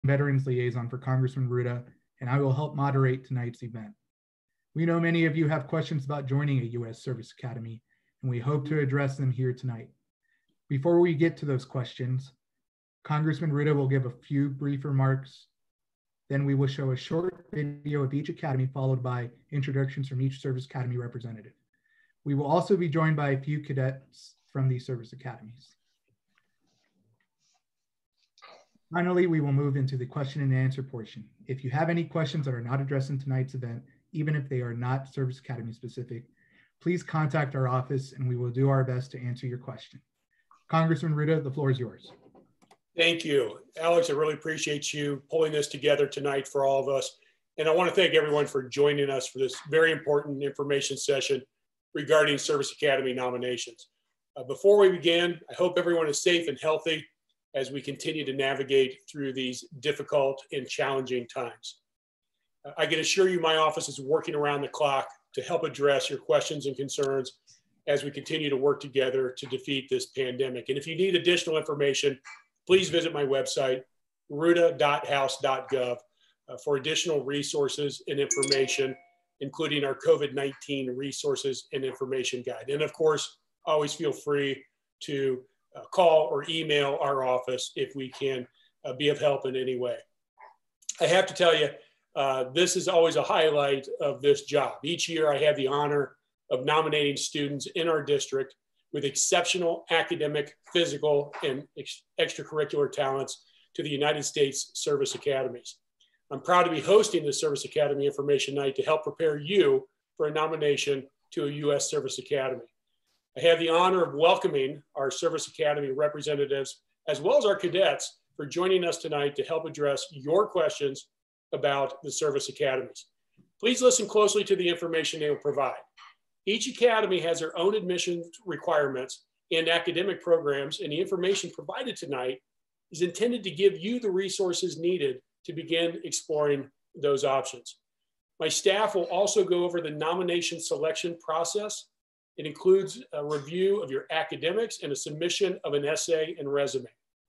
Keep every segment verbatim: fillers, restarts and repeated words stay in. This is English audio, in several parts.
Veterans Liaison for Congressman Ruda, and I will help moderate tonight's event. We know many of you have questions about joining a U S Service Academy, and we hope to address them here tonight. Before we get to those questions, Congressman Ruda will give a few brief remarks. Then we will show a short video of each academy, followed by introductions from each Service Academy representative. We will also be joined by a few cadets from these service academies. Finally, we will move into the question and answer portion. If you have any questions that are not addressed in tonight's event, even if they are not Service Academy specific, please contact our office and we will do our best to answer your question. Congressman Ruda, the floor is yours. Thank you. Alex, I really appreciate you pulling this together tonight for all of us. And I want to thank everyone for joining us for this very important information session regarding Service Academy nominations. Uh, before we begin, I hope everyone is safe and healthy as we continue to navigate through these difficult and challenging times. Uh, I can assure you my office is working around the clock to help address your questions and concerns as we continue to work together to defeat this pandemic. And if you need additional information, please visit my website, ruda dot house dot gov, uh, for additional resources and information, including our COVID nineteen resources and information guide. And of course, always feel free to uh, call or email our office if we can uh, be of help in any way. I have to tell you, uh, this is always a highlight of this job. Each year I have the honor of nominating students in our district with exceptional academic, physical, and ex extracurricular talents to the United States Service Academies. I'm proud to be hosting the Service Academy Information Night to help prepare you for a nomination to a U S Service Academy. I have the honor of welcoming our Service Academy representatives, as well as our cadets, for joining us tonight to help address your questions about the Service Academies. Please listen closely to the information they will provide. Each academy has their own admission requirements and academic programs, and the information provided tonight is intended to give you the resources needed to begin exploring those options. My staff will also go over the nomination selection process. It includes a review of your academics and a submission of an essay and resume.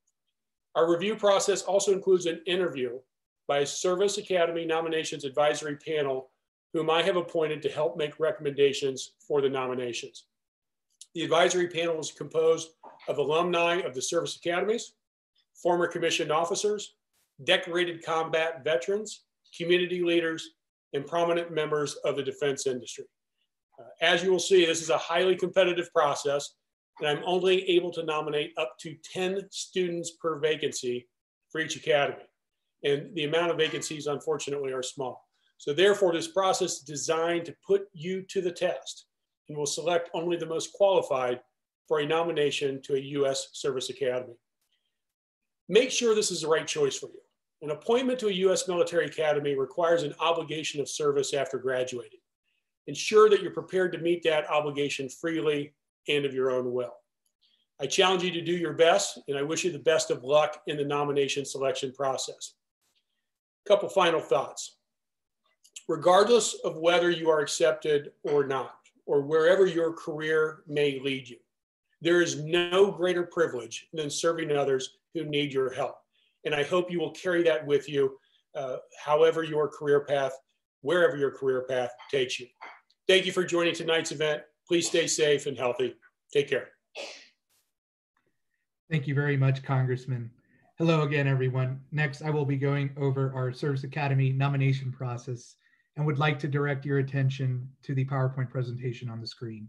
Our review process also includes an interview by a Service Academy Nominations Advisory Panel whom I have appointed to help make recommendations for the nominations. The advisory panel is composed of alumni of the Service Academies, former commissioned officers, decorated combat veterans, community leaders, and prominent members of the defense industry. Uh, as you will see, this is a highly competitive process, and I'm only able to nominate up to ten students per vacancy for each academy. And the amount of vacancies, unfortunately, are small. So therefore, this process is designed to put you to the test and will select only the most qualified for a nomination to a U S Service Academy. Make sure this is the right choice for you. An appointment to a U S Military Academy requires an obligation of service after graduating. Ensure that you're prepared to meet that obligation freely and of your own will. I challenge you to do your best, and I wish you the best of luck in the nomination selection process. A couple final thoughts. Regardless of whether you are accepted or not, or wherever your career may lead you, there is no greater privilege than serving others who need your help. And I hope you will carry that with you, uh, however your career path, wherever your career path takes you. Thank you for joining tonight's event. Please stay safe and healthy. Take care. Thank you very much, Congressman. Hello again, everyone. Next, I will be going over our Service Academy nomination process and would like to direct your attention to the PowerPoint presentation on the screen.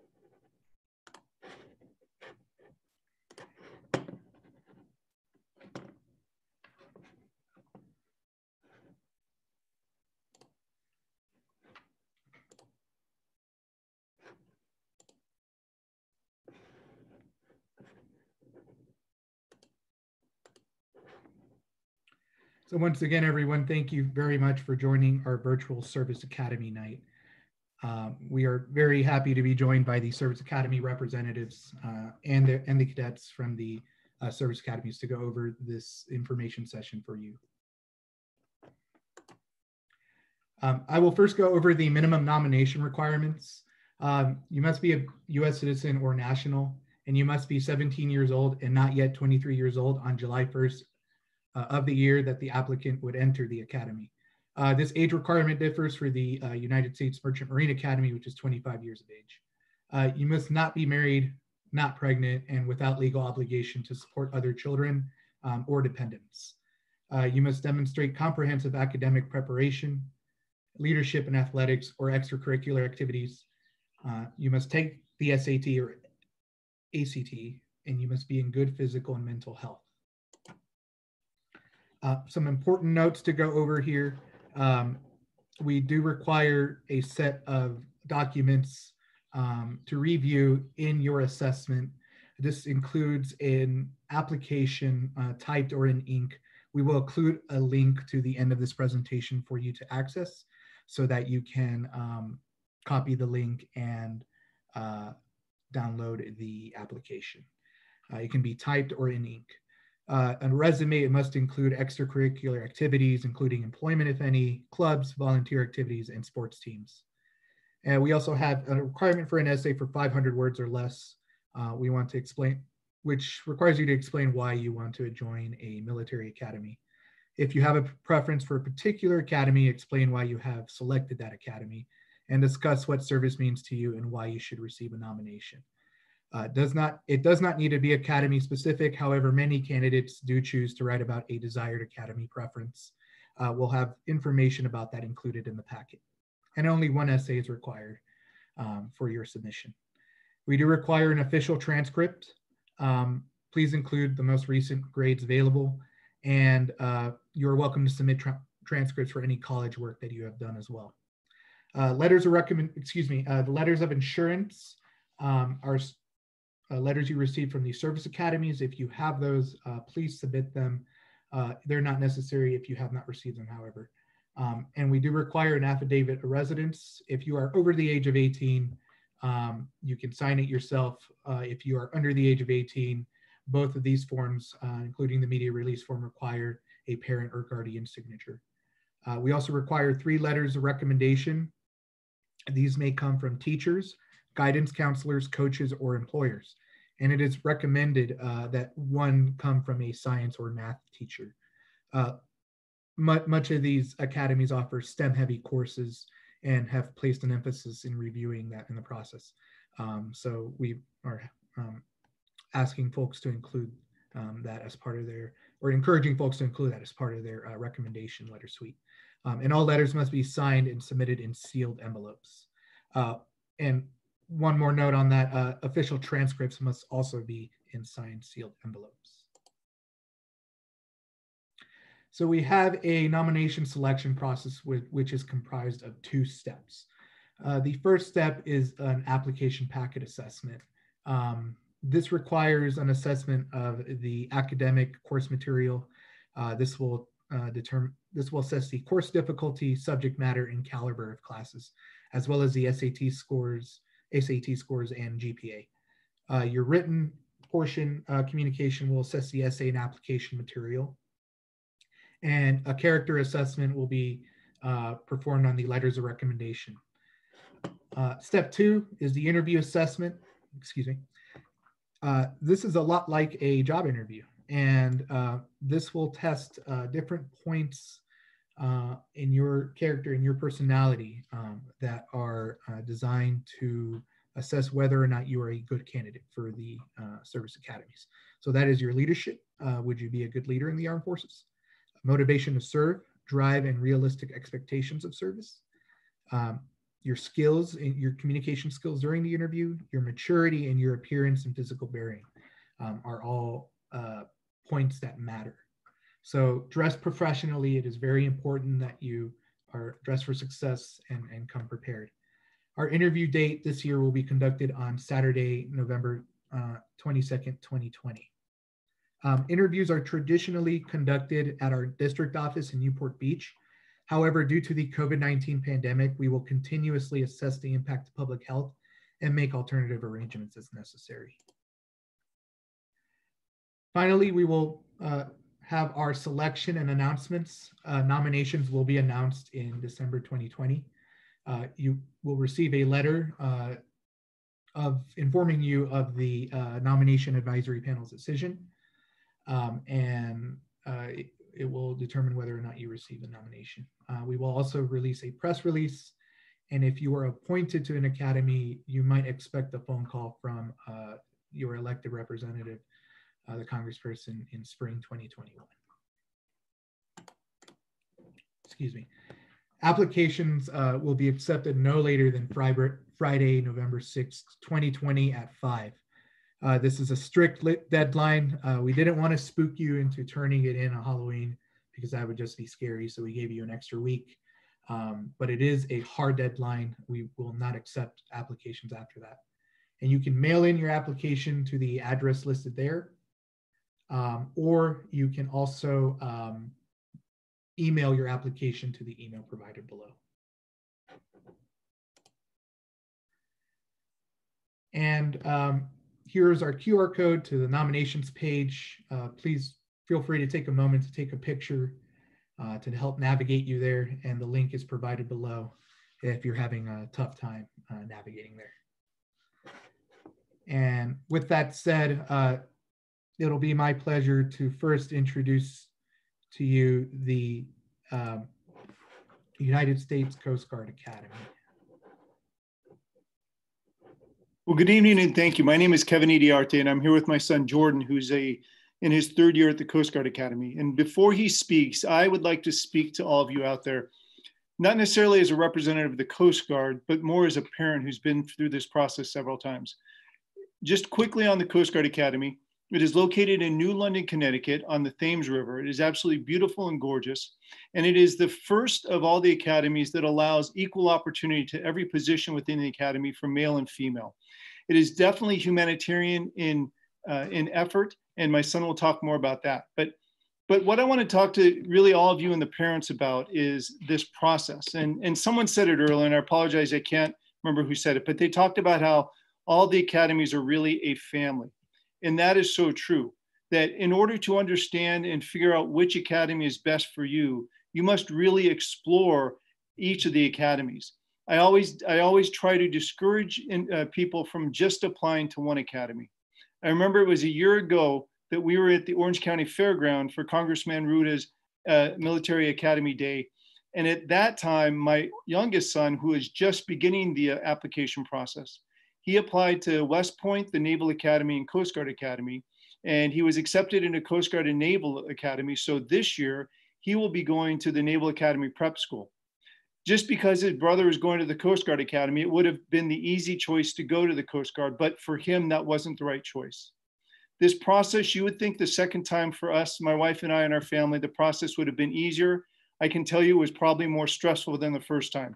So once again, everyone, thank you very much for joining our virtual Service Academy night. Um, we are very happy to be joined by the Service Academy representatives uh, and, the, and the cadets from the uh, Service Academies to go over this information session for you. Um, I will first go over the minimum nomination requirements. Um, you must be a U S citizen or national, and you must be seventeen years old and not yet twenty-three years old on July first, uh, of the year that the applicant would enter the academy. Uh, this age requirement differs for the uh, United States Merchant Marine Academy, which is twenty-five years of age. Uh, you must not be married, not pregnant, and without legal obligation to support other children um, or dependents. Uh, you must demonstrate comprehensive academic preparation, leadership in athletics or extracurricular activities. Uh, you must take the S A T or A C T, and you must be in good physical and mental health. Uh, some important notes to go over here. Um, we do require a set of documents um, to review in your assessment. This includes an application uh, typed or in ink. We will include a link to the end of this presentation for you to access so that you can um, copy the link and uh, download the application. Uh, it can be typed or in ink. Uh, a resume, it must include extracurricular activities, including employment, if any, clubs, volunteer activities, and sports teams. And we also have a requirement for an essay for five hundred words or less. Uh, we want to explain, which requires you to explain why you want to join a military academy. If you have a preference for a particular academy, explain why you have selected that academy, and discuss what service means to you and why you should receive a nomination. Uh, does not, it does not need to be academy specific. However, many candidates do choose to write about a desired academy preference. Uh, we'll have information about that included in the packet. And only one essay is required um, for your submission. We do require an official transcript. Um, please include the most recent grades available, and uh, you're welcome to submit tra transcripts for any college work that you have done as well. Uh, letters of recommend, excuse me, uh, the letters of insurance um, are Uh, letters you received from the service academies. If you have those, uh, please submit them. Uh, they're not necessary if you have not received them, however. Um, and we do require an affidavit of residence. If you are over the age of eighteen, um, you can sign it yourself. Uh, if you are under the age of eighteen, both of these forms, uh, including the media release form, require a parent or guardian signature. Uh, we also require three letters of recommendation. These may come from teachers, guidance counselors, coaches, or employers. And it is recommended uh, that one come from a science or math teacher. Uh, much, much of these academies offer STEM-heavy courses and have placed an emphasis in reviewing that in the process. Um, so we are um, asking folks to include um, that as part of their, or encouraging folks to include that as part of their uh, recommendation letter suite. Um, and all letters must be signed and submitted in sealed envelopes. Uh, and one more note on that, uh, official transcripts must also be in signed sealed envelopes. So we have a nomination selection process with, which is comprised of two steps. Uh, the first step is an application packet assessment. Um, this requires an assessment of the academic course material. Uh, this will uh, determine, this will assess the course difficulty, subject matter, and caliber of classes, as well as the S A T scores, S A T scores, and G P A. Uh, your written portion uh, communication will assess the essay and application material. And a character assessment will be uh, performed on the letters of recommendation. Uh, step two is the interview assessment. Excuse me. Uh, this is a lot like a job interview, and uh, this will test uh, different points uh, in your character and your personality um, that are uh, designed to assess whether or not you are a good candidate for the uh, service academies. So that is your leadership. Uh, would you be a good leader in the armed forces? Motivation to serve, drive, and realistic expectations of service. Um, your skills, your communication skills during the interview, your maturity, and your appearance and physical bearing um, are all uh, points that matter. So dress professionally. It is very important that you are dressed for success and, and come prepared. Our interview date this year will be conducted on Saturday, November uh, twenty-second, twenty twenty. Um, interviews are traditionally conducted at our district office in Newport Beach. However, due to the COVID nineteen pandemic, we will continuously assess the impact to public health and make alternative arrangements as necessary. Finally, we will uh, have our selection and announcements. Uh, nominations will be announced in December twenty twenty. Uh, you will receive a letter uh, of informing you of the uh, nomination advisory panel's decision. Um, and uh, it will determine whether or not you receive the nomination. Uh, we will also release a press release. And if you are appointed to an academy, you might expect a phone call from uh, your elected representative, uh, the congressperson, in spring twenty twenty-one. Excuse me. Applications uh, will be accepted no later than Friday, November sixth, twenty twenty at five. Uh, this is a strict lit deadline. Uh, we didn't want to spook you into turning it in on Halloween because that would just be scary. So we gave you an extra week. Um, but it is a hard deadline. We will not accept applications after that. And you can mail in your application to the address listed there. Um, or you can also um, email your application to the email provided below. And um, here's our Q R code to the nominations page. Uh, please feel free to take a moment to take a picture uh, to help navigate you there. And the link is provided below if you're having a tough time uh, navigating there. And with that said, uh, it'll be my pleasure to first introduce to you the um, United States Coast Guard Academy. Well, good evening and thank you. My name is Kevin Idiarte and I'm here with my son Jordan, who's a in his third year at the Coast Guard Academy. And before he speaks, I would like to speak to all of you out there, not necessarily as a representative of the Coast Guard, but more as a parent who's been through this process several times. Just quickly on the Coast Guard Academy, it is located in New London, Connecticut on the Thames River. It is absolutely beautiful and gorgeous. And it is the first of all the academies that allows equal opportunity to every position within the academy for male and female. It is definitely humanitarian in, uh, in effort, and my son will talk more about that. But, but what I want to talk to really all of you and the parents about is this process. And, and someone said it earlier, and I apologize, I can't remember who said it, but they talked about how all the academies are really a family. And that is so true, that in order to understand and figure out which academy is best for you, you must really explore each of the academies. I always, I always try to discourage in, uh, people from just applying to one academy. I remember it was a year ago that we were at the Orange County Fairground for Congressman Ruta's uh, Military Academy Day. And at that time, my youngest son, who is just beginning the uh, application process, he applied to West Point, the Naval Academy and Coast Guard Academy, and he was accepted into Coast Guard and Naval Academy. So this year, he will be going to the Naval Academy Prep School. Just because his brother was going to the Coast Guard Academy, it would have been the easy choice to go to the Coast Guard, but for him, that wasn't the right choice. This process, you would think the second time for us, my wife and I and our family, the process would have been easier. I can tell you it was probably more stressful than the first time.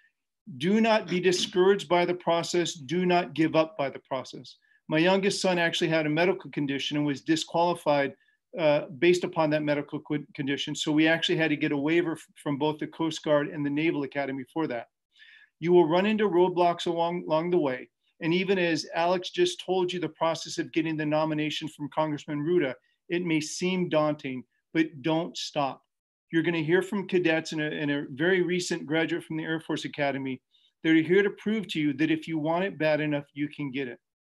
Do not be discouraged by the process. Do not give up by the process. My youngest son actually had a medical condition and was disqualified uh, based upon that medical condition. So we actually had to get a waiver from both the Coast Guard and the Naval Academy for that. You will run into roadblocks along, along the way. And even as Alex just told you, the process of getting the nomination from Congressman Ruta, it may seem daunting, but don't stop. You're going to hear from cadets and a, and a very recent graduate from the Air Force Academy. They're here to prove to you that if you want it bad enough, you can get it.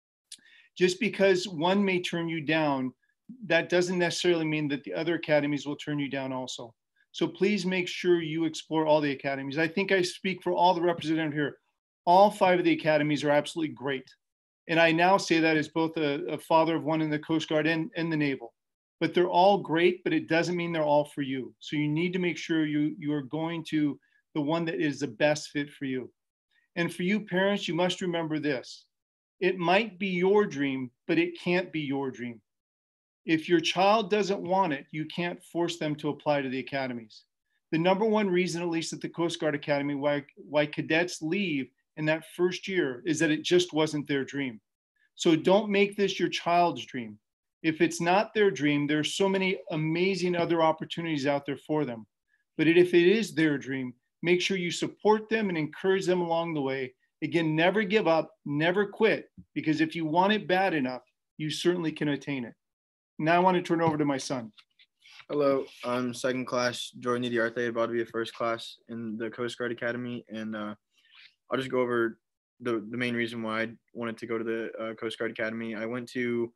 Just because one may turn you down, that doesn't necessarily mean that the other academies will turn you down also. So please make sure you explore all the academies. I think I speak for all the representatives here. All five of the academies are absolutely great. And I now say that as both a, a father of one in the Coast Guard and, and the Naval. But they're all great, but it doesn't mean they're all for you. So you need to make sure you, you are going to the one that is the best fit for you. And for you parents, you must remember this. It might be your dream, but it can't be your dream. If your child doesn't want it, you can't force them to apply to the academies. The number one reason, at least at the Coast Guard Academy, why, why cadets leave in that first year is that it just wasn't their dream. So don't make this your child's dream. If it's not their dream, there's so many amazing other opportunities out there for them. But if it is their dream, make sure you support them and encourage them along the way. Again, never give up, never quit, because if you want it bad enough, you certainly can attain it. Now I want to turn it over to my son. Hello, I'm second class Jordan Idiarte, about to be a first class in the Coast Guard Academy. And uh, I'll just go over the, the main reason why I wanted to go to the uh, Coast Guard Academy. I went to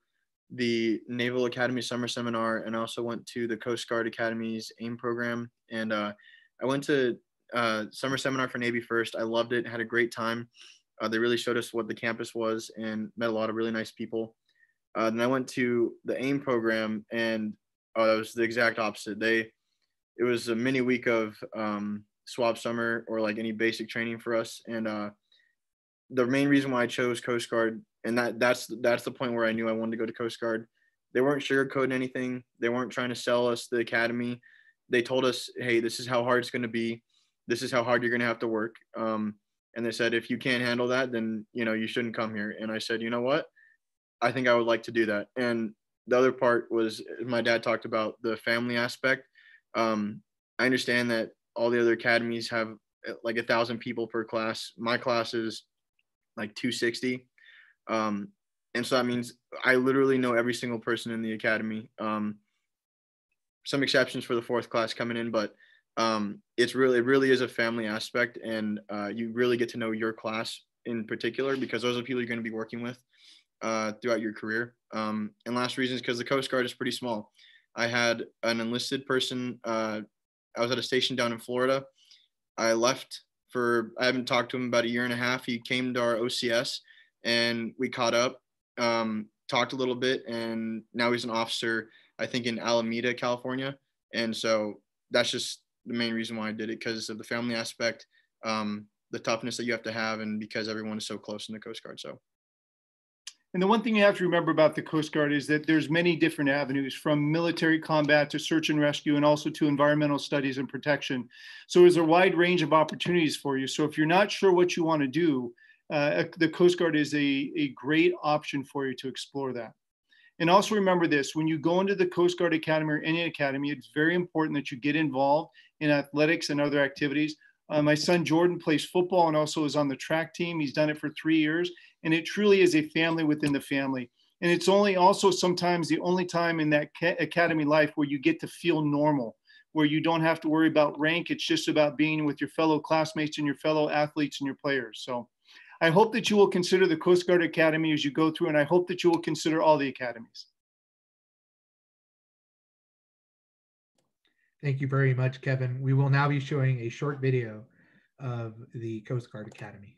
the Naval Academy Summer Seminar, and I also went to the Coast Guard Academy's AIM program. And uh, I went to uh, Summer Seminar for Navy first. I loved it, had a great time. Uh, they really showed us what the campus was and met a lot of really nice people. Uh, then I went to the AIM program, and uh, it was the exact opposite. They, it was a mini week of um, swap summer, or like any basic training for us. And uh, the main reason why I chose Coast Guard, and that that's that's the point where I knew I wanted to go to Coast Guard. They weren't sugarcoating anything. They weren't trying to sell us the academy. They told us, hey, this is how hard it's going to be. This is how hard you're going to have to work. Um, and they said, if you can't handle that, then, you know, you shouldn't come here. And I said, you know what? I think I would like to do that. And the other part was, my dad talked about the family aspect. Um, I understand that all the other academies have like a thousand people per class. My class is like two sixty. Um, and so that means I literally know every single person in the academy. Um, some exceptions for the fourth class coming in, but um, it's really, it really is a family aspect. And uh, you really get to know your class in particular, because those are the people you're going to be working with uh, throughout your career. Um, and last reason is because the Coast Guard is pretty small. I had an enlisted person. Uh, I was at a station down in Florida. I left for, I haven't talked to him about a year and a half. He came to our O C S and we caught up, um, talked a little bit, and now he's an officer, I think, in Alameda, California. And so that's just the main reason why I did it, because of the family aspect, um, the toughness that you have to have, and because everyone is so close in the Coast Guard. So. And the one thing you have to remember about the Coast Guard is that there's many different avenues, from military combat to search and rescue, and also to environmental studies and protection. So there's a wide range of opportunities for you. So if you're not sure what you want to do, uh, the Coast Guard is a, a great option for you to explore that. And also remember this, when you go into the Coast Guard Academy or any academy, it's very important that you get involved in athletics and other activities. Uh, my son Jordan plays football and also is on the track team. He's done it for three years. And it truly is a family within the family. And it's only also sometimes the only time in that academy life where you get to feel normal, where you don't have to worry about rank. It's just about being with your fellow classmates and your fellow athletes and your players. So I hope that you will consider the Coast Guard Academy as you go through, and I hope that you will consider all the academies. Thank you very much, Kevin. We will now be showing a short video of the Coast Guard Academy.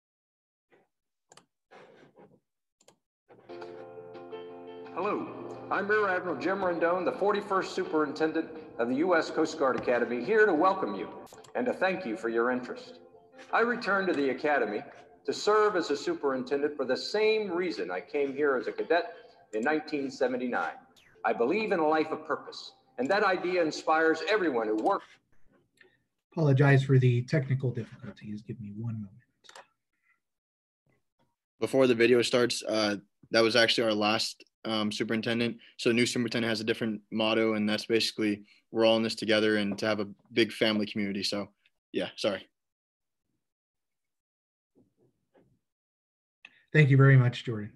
Hello, I'm Rear Admiral Jim Rendon, the forty-first Superintendent of the U S Coast Guard Academy, here to welcome you and to thank you for your interest. I returned to the Academy to serve as a superintendent for the same reason I came here as a cadet in nineteen seventy-nine. I believe in a life of purpose, and that idea inspires everyone who works. Apologize for the technical difficulties. Give me one moment. Before the video starts, uh, that was actually our last um, superintendent. So the new superintendent has a different motto, and that's basically, we're all in this together and to have a big family community. So yeah, sorry. Thank you very much, Jordan.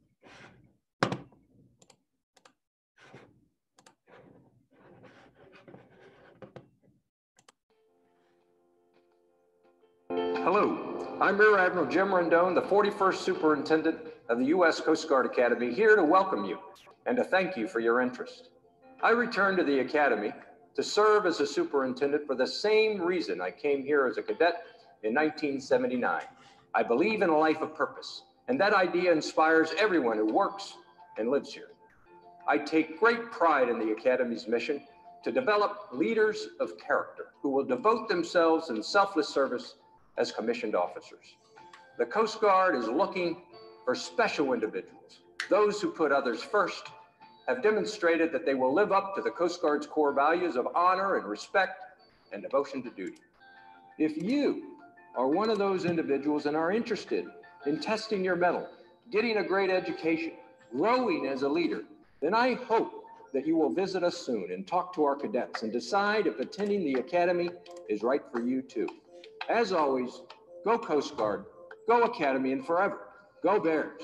Hello, I'm Rear Admiral Jim Rendon, the forty-first Superintendent of the U S Coast Guard Academy, here to welcome you and to thank you for your interest. I returned to the Academy to serve as a superintendent for the same reason I came here as a cadet in nineteen seventy-nine. I believe in a life of purpose, and that idea inspires everyone who works and lives here. I take great pride in the Academy's mission to develop leaders of character who will devote themselves in selfless service as commissioned officers. The Coast Guard is looking for special individuals. Those who put others first have demonstrated that they will live up to the Coast Guard's core values of honor and respect and devotion to duty. If you are one of those individuals and are interested in testing your mettle, getting a great education, growing as a leader, then I hope that you will visit us soon and talk to our cadets and decide if attending the Academy is right for you too. As always, go Coast Guard, go Academy, and forever, go Bears.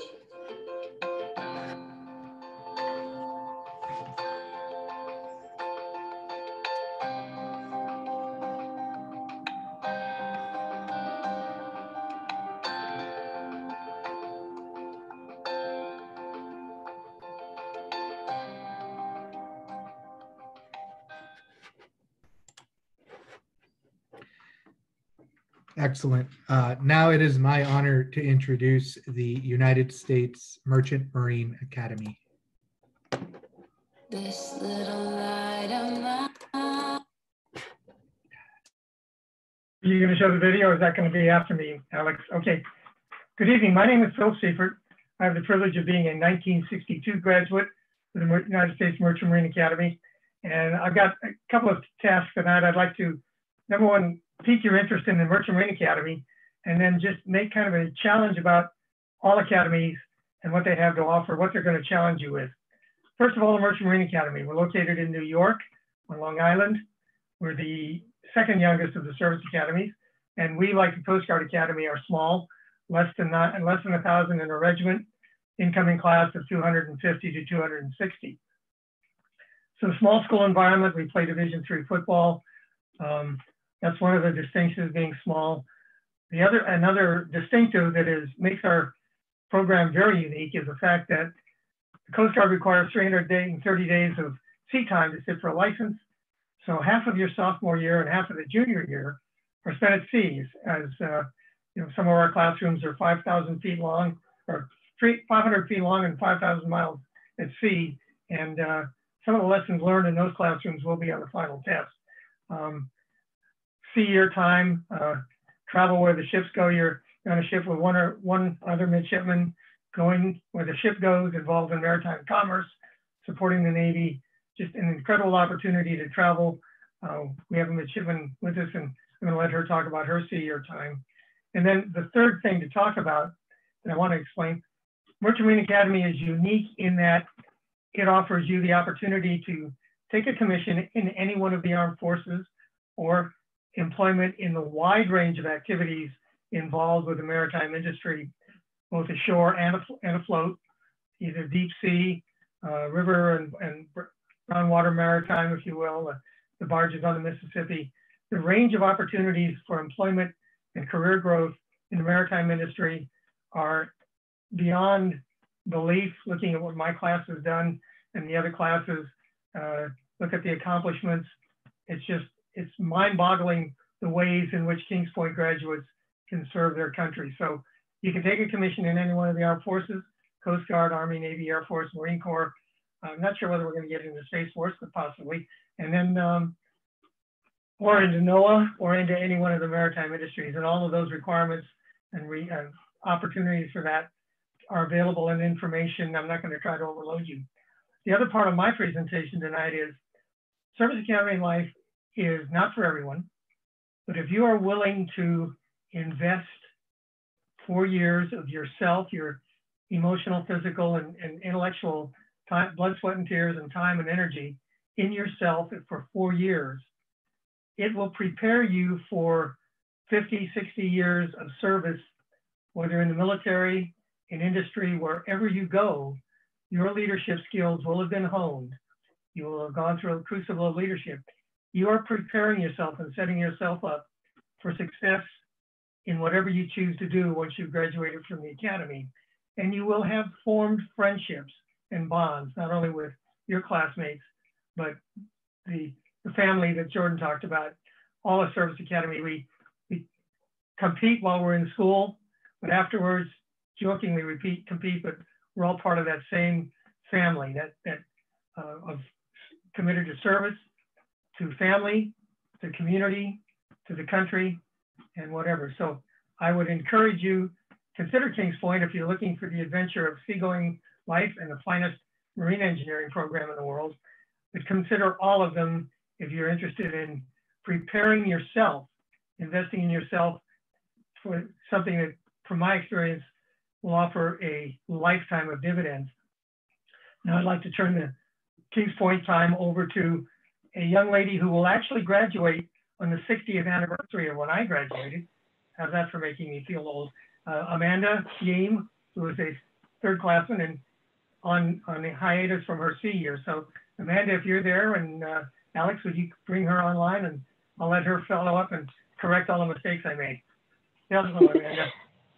Excellent. Uh, now it is my honor to introduce the United States Merchant Marine Academy. This little light of mine. Are you going to show the video, or is that going to be after me, Alex? Okay. Good evening. My name is Phil Seifert. I have the privilege of being a nineteen sixty-two graduate of the United States Merchant Marine Academy. And I've got a couple of tasks tonight. I'd like to, number one, pique your interest in the Merchant Marine Academy, and then just make kind of a challenge about all academies and what they have to offer, what they're going to challenge you with. First of all, the Merchant Marine Academy. We're located in New York on Long Island. We're the second youngest of the service academies, and we, like the Coast Guard Academy, are small, less than not, less than a thousand in a regiment, incoming class of two hundred fifty to two hundred sixty. So small school environment. We play Division three football. Um, that's one of the distinctions, being small. The other, another distinctive that is makes our program very unique is the fact that the Coast Guard requires three hundred thirty days of sea time to sit for a license. So half of your sophomore year and half of the junior year are spent at sea, as uh, you know, some of our classrooms are five thousand feet long, or five hundred feet long and five thousand miles at sea. And uh, some of the lessons learned in those classrooms will be on the final test. Um, sea year time, uh, travel where the ships go. You're on a ship with one or one other midshipman, going where the ship goes, involved in maritime commerce, supporting the Navy. Just an incredible opportunity to travel. Uh, we have a midshipman with us, and I'm gonna let her talk about her sea year time. And then the third thing to talk about that I wanna explain, Merchant Marine Academy is unique in that it offers you the opportunity to take a commission in any one of the armed forces or employment in the wide range of activities involved with the maritime industry, both ashore and, and afloat, either deep sea, uh, river and, and brown water maritime, if you will, uh, the barges on the Mississippi. The range of opportunities for employment and career growth in the maritime industry are beyond belief. Looking at what my class has done and the other classes, uh, look at the accomplishments. It's just, it's mind-boggling the ways in which Kings Point graduates can serve their country. So you can take a commission in any one of the armed forces, Coast Guard, Army, Navy, Air Force, Marine Corps. I'm not sure whether we're going to get into Space Force, but possibly. And then, um, or into NOAA, or into any one of the maritime industries. And all of those requirements and re, uh, opportunities for that are available in information. I'm not going to try to overload you. The other part of my presentation tonight is service academy life is not for everyone, but if you are willing to invest four years of yourself, your emotional, physical, and, and intellectual time, blood, sweat, and tears, and time and energy in yourself for four years, it will prepare you for fifty, sixty years of service, whether in the military, in industry, wherever you go. Your leadership skills will have been honed. You will have gone through a crucible of leadership. You are preparing yourself and setting yourself up for success in whatever you choose to do once you've graduated from the academy. And you will have formed friendships and bonds, not only with your classmates, but the, the family that Jordan talked about. All of Service Academy, we, we compete while we're in school, but afterwards, jokingly repeat, compete, but we're all part of that same family that, that uh, of committed to service, to family, to community, to the country, and whatever. So I would encourage you, consider Kings Point if you're looking for the adventure of seagoing life and the finest marine engineering program in the world, but consider all of them if you're interested in preparing yourself, investing in yourself for something that, from my experience, will offer a lifetime of dividends. Now I'd like to turn the Kings Point time over to a young lady who will actually graduate on the sixtieth anniversary of when I graduated. How's that for making me feel old? Uh, Amanda Yeam, who is a third classman and on, on a hiatus from her C year. So Amanda, if you're there, and uh, Alex, would you bring her online, and I'll let her follow up and correct all the mistakes I made. Hello, Amanda.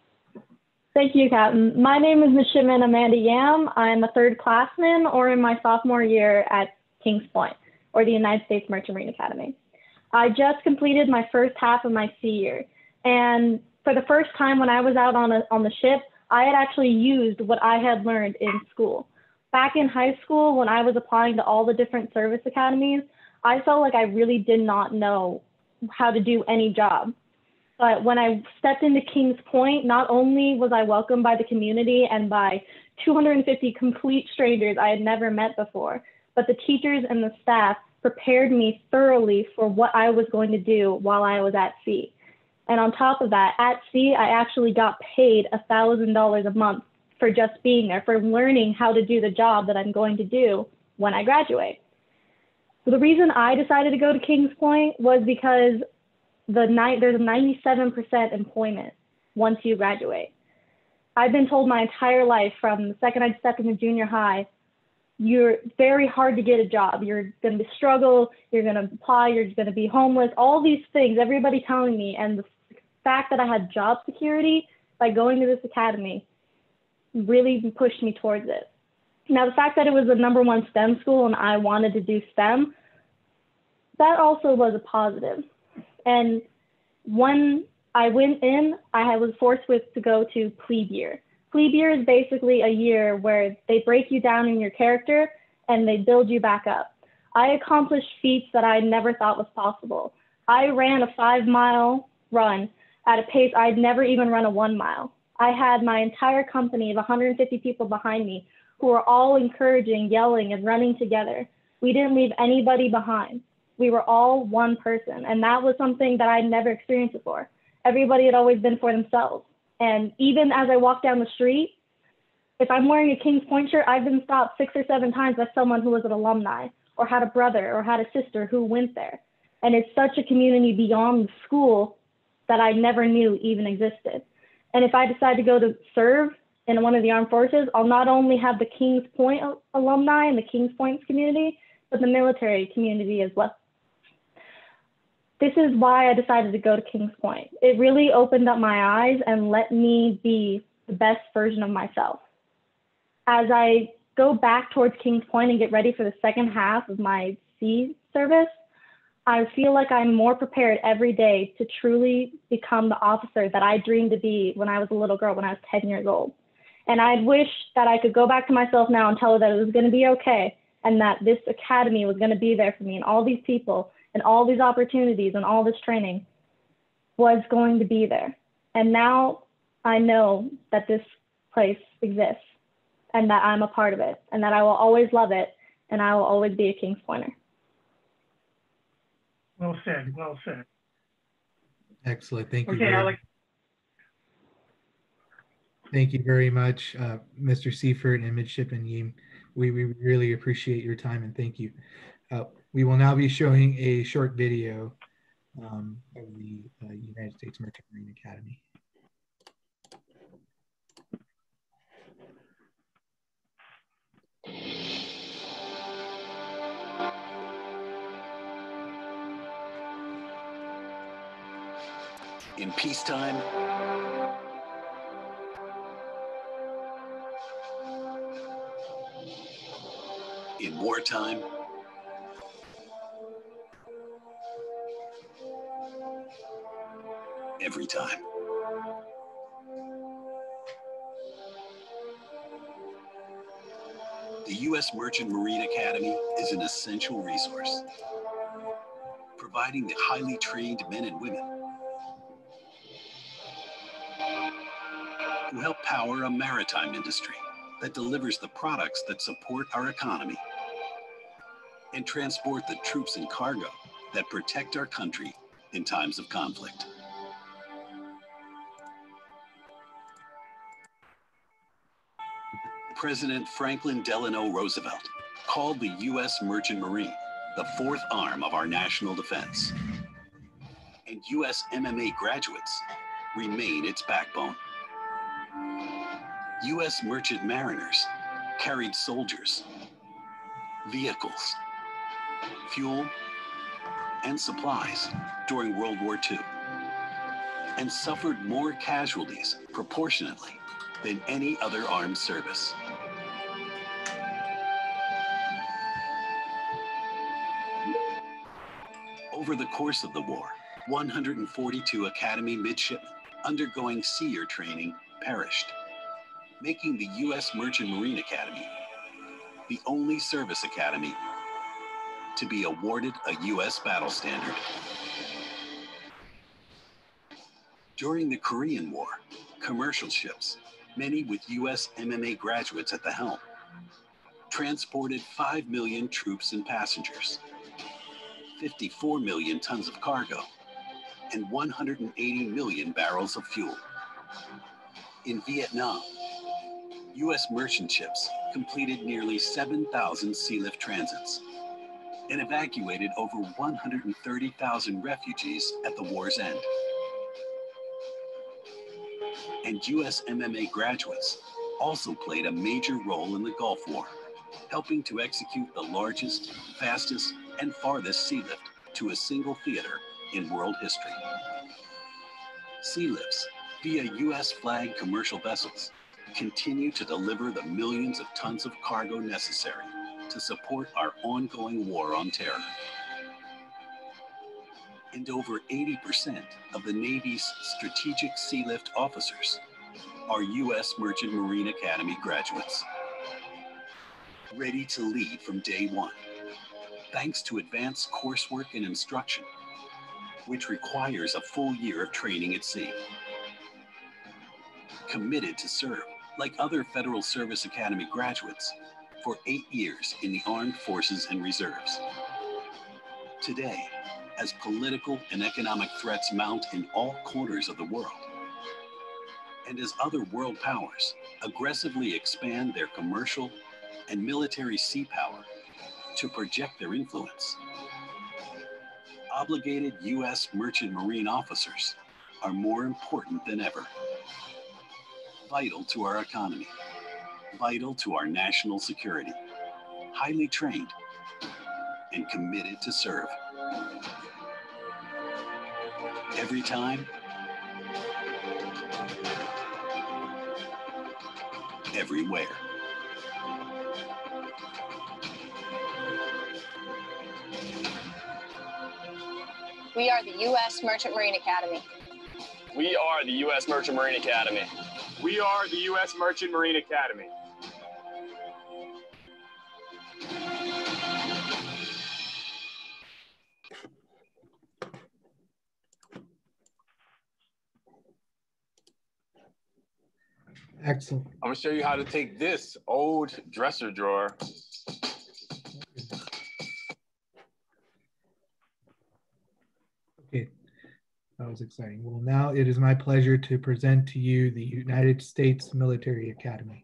Thank you, Captain. My name is Midshipman Amanda Yam. I'm a third classman, or in my sophomore year at Kings Point, or the United States Merchant Marine Academy. I just completed my first half of my C year. And for the first time when I was out on, a, on the ship, I had actually used what I had learned in school. Back in high school, when I was applying to all the different service academies, I felt like I really did not know how to do any job. But when I stepped into Kings Point, not only was I welcomed by the community and by two hundred fifty complete strangers I had never met before, but the teachers and the staff prepared me thoroughly for what I was going to do while I was at sea. And on top of that, at sea, I actually got paid one thousand dollars a month for just being there, for learning how to do the job that I'm going to do when I graduate. So the reason I decided to go to Kings Point was because the night there's a ninety-seven percent employment once you graduate. I've been told my entire life from the second I stepped into junior high, you're very hard to get a job. You're going to struggle, you're going to apply, you're going to be homeless, all these things, everybody telling me. And the fact that I had job security by going to this academy really pushed me towards it. Now, the fact that it was the number one STEM school and I wanted to do STEM, that also was a positive. And when I went in, I was forced with to go to plebe year. Plebe year is basically a year where they break you down in your character and they build you back up. I accomplished feats that I never thought was possible. I ran a five mile run at a pace I'd never even run a one mile. I had my entire company of one hundred fifty people behind me who were all encouraging, yelling, and running together. We didn't leave anybody behind. We were all one person, and that was something that I'd never experienced before. Everybody had always been for themselves. And even as I walk down the street, if I'm wearing a Kings Point shirt, I've been stopped six or seven times by someone who was an alumni or had a brother or had a sister who went there. And it's such a community beyond the school that I never knew even existed. And if I decide to go to serve in one of the armed forces, I'll not only have the Kings Point alumni and the Kings Point community, but the military community as well. This is why I decided to go to Kings Point. It really opened up my eyes and let me be the best version of myself. As I go back towards Kings Point and get ready for the second half of my sea service, I feel like I'm more prepared every day to truly become the officer that I dreamed to be when I was a little girl, when I was ten years old. And I wish that I could go back to myself now and tell her that it was going to be okay and that this academy was going to be there for me and all these people and all these opportunities and all this training was going to be there. And now I know that this place exists and that I'm a part of it and that I will always love it and I will always be a Kings Pointer. Well said, well said. Excellent, thank you. Okay, very, Alex. Thank you very much, uh, Mister Seifert and Midshipman Yeam. We, we really appreciate your time and thank you. Uh, we will now be showing a short video um, of the uh, United States Merchant Marine Academy. In peacetime, in wartime, every time. The U S Merchant Marine Academy is an essential resource, providing the highly trained men and women who help power a maritime industry that delivers the products that support our economy and transport the troops and cargo that protect our country in times of conflict. President Franklin Delano Roosevelt called the U S Merchant Marine the fourth arm of our national defense. And U S M M A graduates remain its backbone. U S merchant mariners carried soldiers, vehicles, fuel, and supplies during World War Two, and suffered more casualties proportionately than any other armed service. Over the course of the war, one hundred forty-two Academy midshipmen undergoing SEER training perished, making the U S Merchant Marine Academy the only service academy to be awarded a U S battle standard. During the Korean War, commercial ships, many with U S M M A graduates at the helm, transported five million troops and passengers, fifty-four million tons of cargo, and one hundred eighty million barrels of fuel. In Vietnam, U S merchant ships completed nearly seven thousand sea lift transits and evacuated over one hundred thirty thousand refugees at the war's end. And U S M M A graduates also played a major role in the Gulf War, helping to execute the largest, fastest, and farthest sea lift to a single theater in world history. Sea lifts via U S flagged commercial vessels continue to deliver the millions of tons of cargo necessary to support our ongoing war on terror. And over eighty percent of the Navy's strategic sea lift officers are U S Merchant Marine Academy graduates, ready to lead from day one, thanks to advanced coursework and instruction, which requires a full year of training at sea. Committed to serve, like other Federal Service Academy graduates, for eight years in the Armed Forces and Reserves. Today, as political and economic threats mount in all corners of the world, and as other world powers aggressively expand their commercial and military sea power to project their influence, obligated U S Merchant Marine officers are more important than ever. Vital to our economy, vital to our national security, highly trained and committed to serve. Every time, everywhere. We are the U S Merchant Marine Academy. We are the U S Merchant Marine Academy. We are the U S Merchant Marine Academy. Excellent. I'm gonna show you how to take this old dresser drawer. Okay, that was exciting. Well, now it is my pleasure to present to you the United States Military Academy.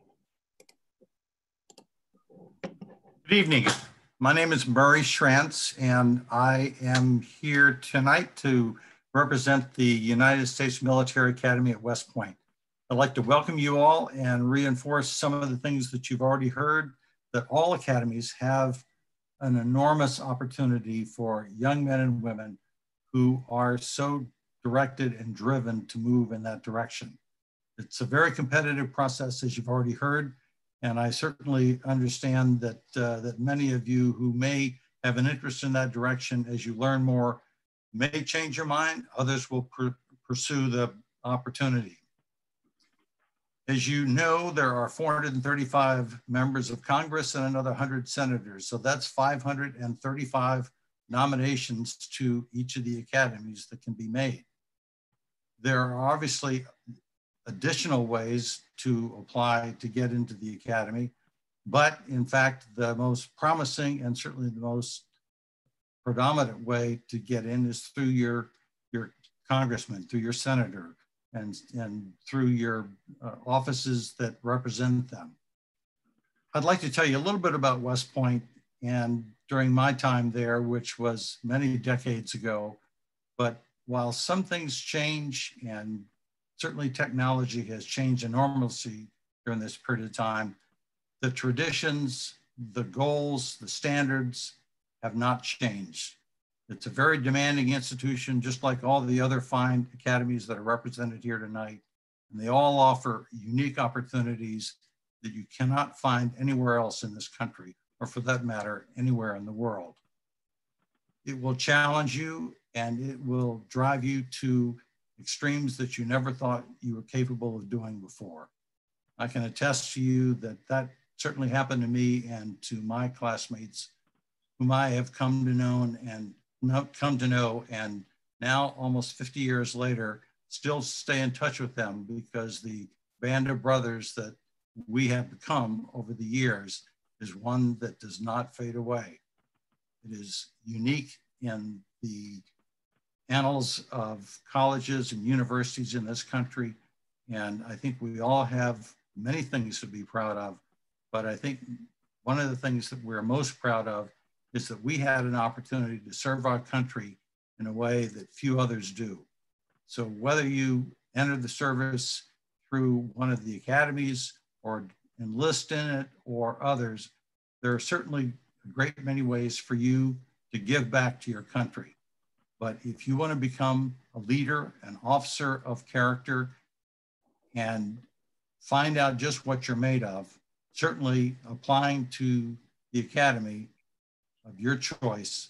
Good evening. My name is Murray Schrantz, and I am here tonight to represent the United States Military Academy at West Point. I'd like to welcome you all and reinforce some of the things that you've already heard, that all academies have an enormous opportunity for young men and women who are so directed and driven to move in that direction. It's a very competitive process, as you've already heard, and I certainly understand that, uh, that many of you who may have an interest in that direction, as you learn more, may change your mind. Others will pr- pursue the opportunity. As you know, there are four hundred thirty-five members of Congress and another one hundred senators. So that's five hundred thirty-five nominations to each of the academies that can be made. There are obviously additional ways to apply to get into the academy, but in fact, the most promising and certainly the most predominant way to get in is through your, your congressman, through your senator, and, and through your uh, offices that represent them. I'd like to tell you a little bit about West Point and during my time there, which was many decades ago. But while some things change, and certainly technology has changed enormously during this period of time, the traditions, the goals, the standards have not changed. It's a very demanding institution, just like all the other fine academies that are represented here tonight. And they all offer unique opportunities that you cannot find anywhere else in this country, or for that matter, anywhere in the world. It will challenge you and it will drive you to extremes that you never thought you were capable of doing before. I can attest to you that that certainly happened to me and to my classmates, whom I have come to know and come to know, and now almost fifty years later, still stay in touch with them, because the band of brothers that we have become over the years is one that does not fade away. It is unique in the annals of colleges and universities in this country. And I think we all have many things to be proud of, but I think one of the things that we're most proud of is that we had an opportunity to serve our country in a way that few others do. So whether you enter the service through one of the academies or enlist in it or others, there are certainly a great many ways for you to give back to your country. But if you want to become a leader, an officer of character, and find out just what you're made of, certainly applying to the academy of your choice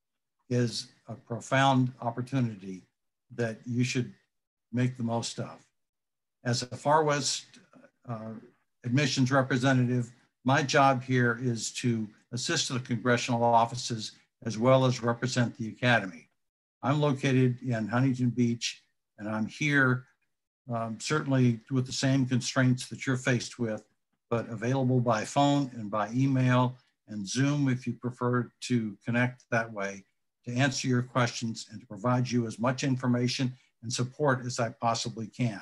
is a profound opportunity that you should make the most of. As a Far West uh, admissions representative, my job here is to assist the congressional offices as well as represent the academy. I'm located in Huntington Beach, and I'm here um, certainly with the same constraints that you're faced with, but available by phone and by email and Zoom if you prefer to connect that way, to answer your questions and to provide you as much information and support as I possibly can.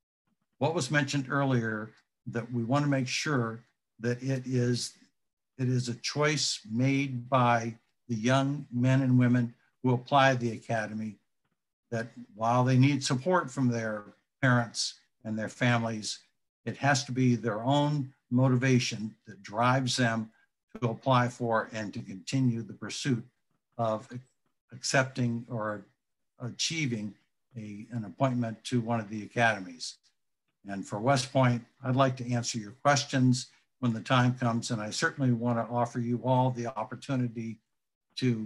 What was mentioned earlier, that we want to make sure that it is, it is a choice made by the young men and women who apply the academy, that while they need support from their parents and their families, it has to be their own motivation that drives them to apply for and to continue the pursuit of accepting or achieving a, an appointment to one of the academies. And for West Point, I'd like to answer your questions when the time comes, and I certainly want to offer you all the opportunity to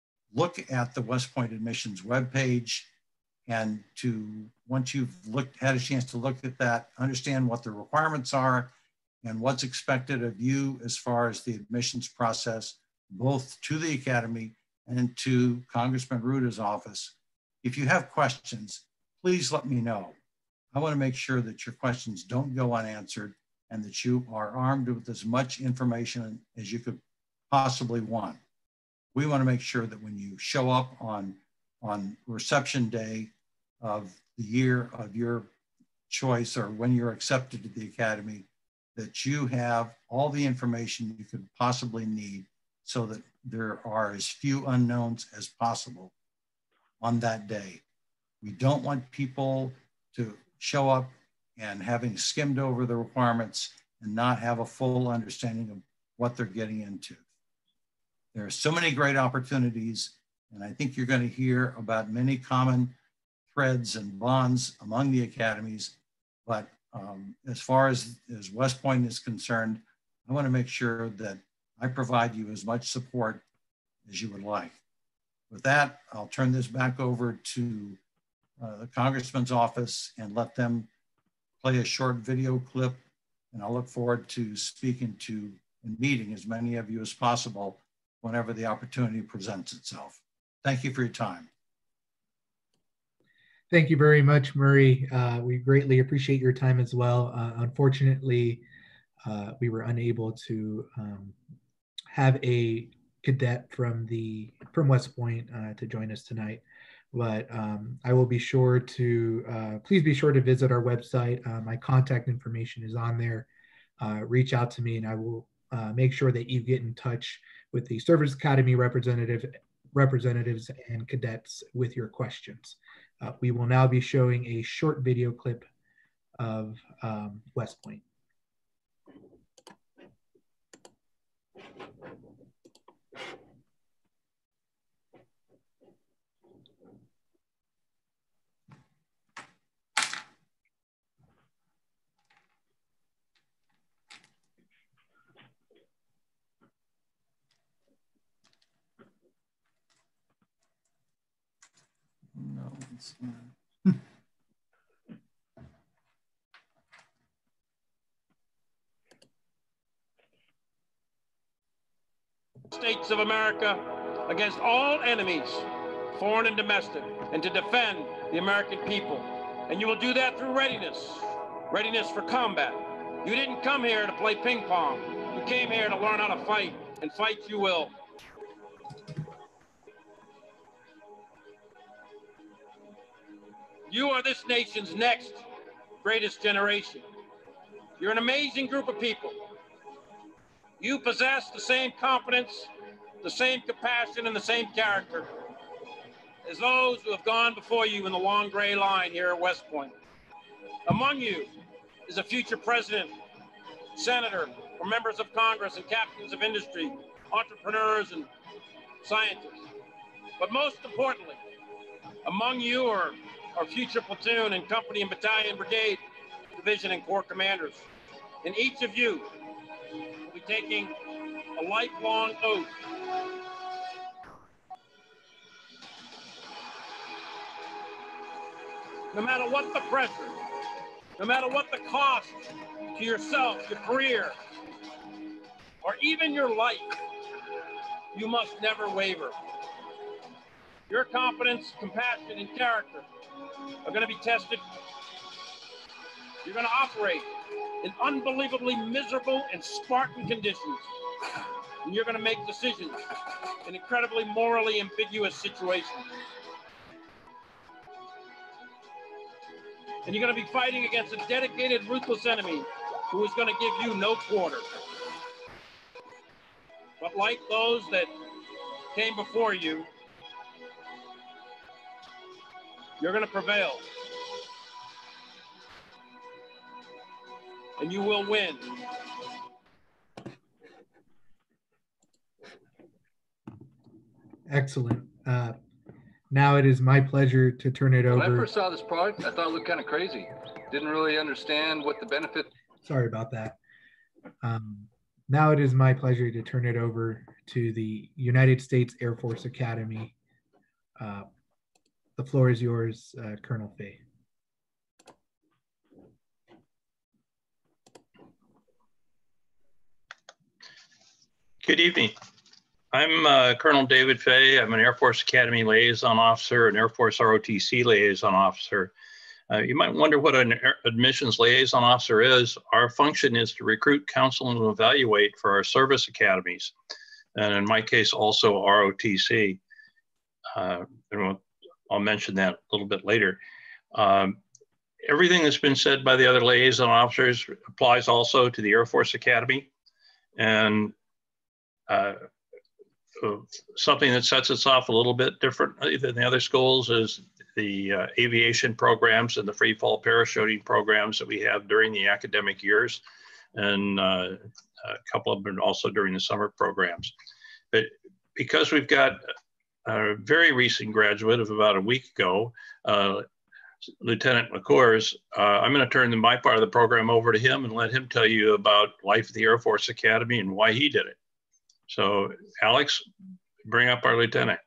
look at the West Point admissions webpage, and to, once you've looked, had a chance to look at that, understand what the requirements are and what's expected of you as far as the admissions process, both to the academy and to Congressman Ruta's office. If you have questions, please let me know. I want to make sure that your questions don't go unanswered and that you are armed with as much information as you could possibly want. We want to make sure that when you show up on, on reception day of the year of your choice, or when you're accepted to the academy, that you have all the information you could possibly need so that there are as few unknowns as possible on that day. We don't want people to show up and having skimmed over the requirements and not have a full understanding of what they're getting into. There are so many great opportunities, and I think you're going to hear about many common threads and bonds among the academies. But um, as far as, as West Point is concerned, I want to make sure that I provide you as much support as you would like. With that, I'll turn this back over to uh, the Congressman's office and let them play a short video clip. And I'll look forward to speaking to and meeting as many of you as possible whenever the opportunity presents itself. Thank you for your time. Thank you very much, Murray. Uh, we greatly appreciate your time as well. Uh, unfortunately, uh, we were unable to um, have a cadet from the from West Point uh, to join us tonight, but um, I will be sure to, uh, please be sure to visit our website. Uh, my contact information is on there. Uh, reach out to me and I will uh, make sure that you get in touch with the Service Academy representative, representatives and cadets with your questions. Uh, we will now be showing a short video clip of um, West Point. States of America against all enemies, foreign and domestic, and to defend the American people. And you will do that through readiness, readiness for combat. You didn't come here to play ping pong. You came here to learn how to fight, and fight you will. You are this nation's next greatest generation. You're an amazing group of people. You possess the same confidence, the same compassion, and the same character as those who have gone before you in the long gray line here at West Point. Among you is a future president, senator, or members of Congress and captains of industry, entrepreneurs and scientists. But most importantly, among you are our future platoon and company and battalion, brigade, division, and corps commanders. And each of you will be taking a lifelong oath no matter what the pressure, no matter what the cost to yourself, your career, or even your life, you must never waver. Your confidence, compassion, and character are going to be tested. You're going to operate in unbelievably miserable and Spartan conditions. And you're going to make decisions in incredibly morally ambiguous situations. And you're going to be fighting against a dedicated, ruthless enemy who is going to give you no quarter. But like those that came before you, you're going to prevail. And you will win. Excellent. Uh, now it is my pleasure to turn it over. When I first saw this product, I thought it looked kind of crazy. Didn't really understand what the benefit. Sorry about that. Um, now it is my pleasure to turn it over to the United States Air Force Academy. Uh, the floor is yours, uh, Colonel Fay. Good evening. I'm uh, Colonel David Fay. I'm an Air Force Academy Liaison Officer, an Air Force R O T C Liaison Officer. Uh, you might wonder what an Admissions Liaison Officer is. Our function is to recruit, counsel, and evaluate for our service academies, and in my case, also R O T C. Uh, I'll mention that a little bit later. Um, everything that's been said by the other liaison officers applies also to the Air Force Academy. And uh, something that sets us off a little bit differently than the other schools is the uh, aviation programs and the free fall parachuting programs that we have during the academic years. And uh, a couple of them also during the summer programs. But because we've got a very recent graduate of about a week ago, uh, Lieutenant McCours, uh, I'm going to turn the, my part of the program over to him and let him tell you about life at the Air Force Academy and why he did it. So, Alex, bring up our lieutenant.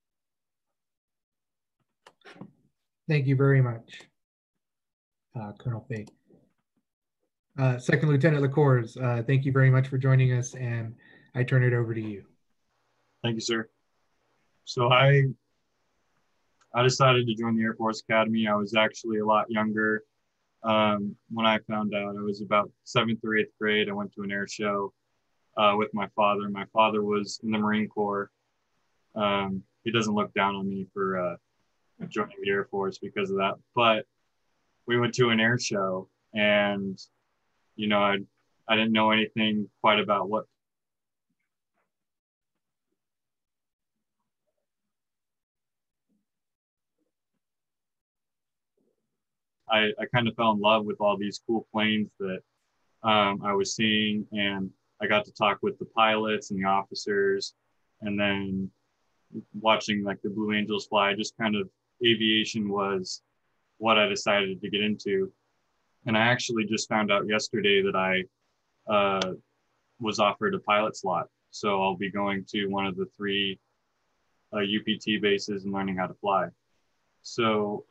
Thank you very much, uh, Colonel Fay. Uh, Second Lieutenant LaCours, uh, thank you very much for joining us, and I turn it over to you. Thank you, sir. So I, I decided to join the Air Force Academy. I was actually a lot younger um, when I found out. I was about seventh or eighth grade. I went to an air show uh, with my father. My father was in the Marine Corps. Um, he doesn't look down on me for uh, joining the Air Force because of that. But we went to an air show, and you know, I I didn't know anything quite about what I, I kind of fell in love with all these cool planes that um, I was seeing, and I got to talk with the pilots and the officers, and then watching like the Blue Angels fly. Just kind of aviation was what I decided to get into. And I actually just found out yesterday that I uh, was offered a pilot slot. So I'll be going to one of the three uh, U P T bases and learning how to fly. So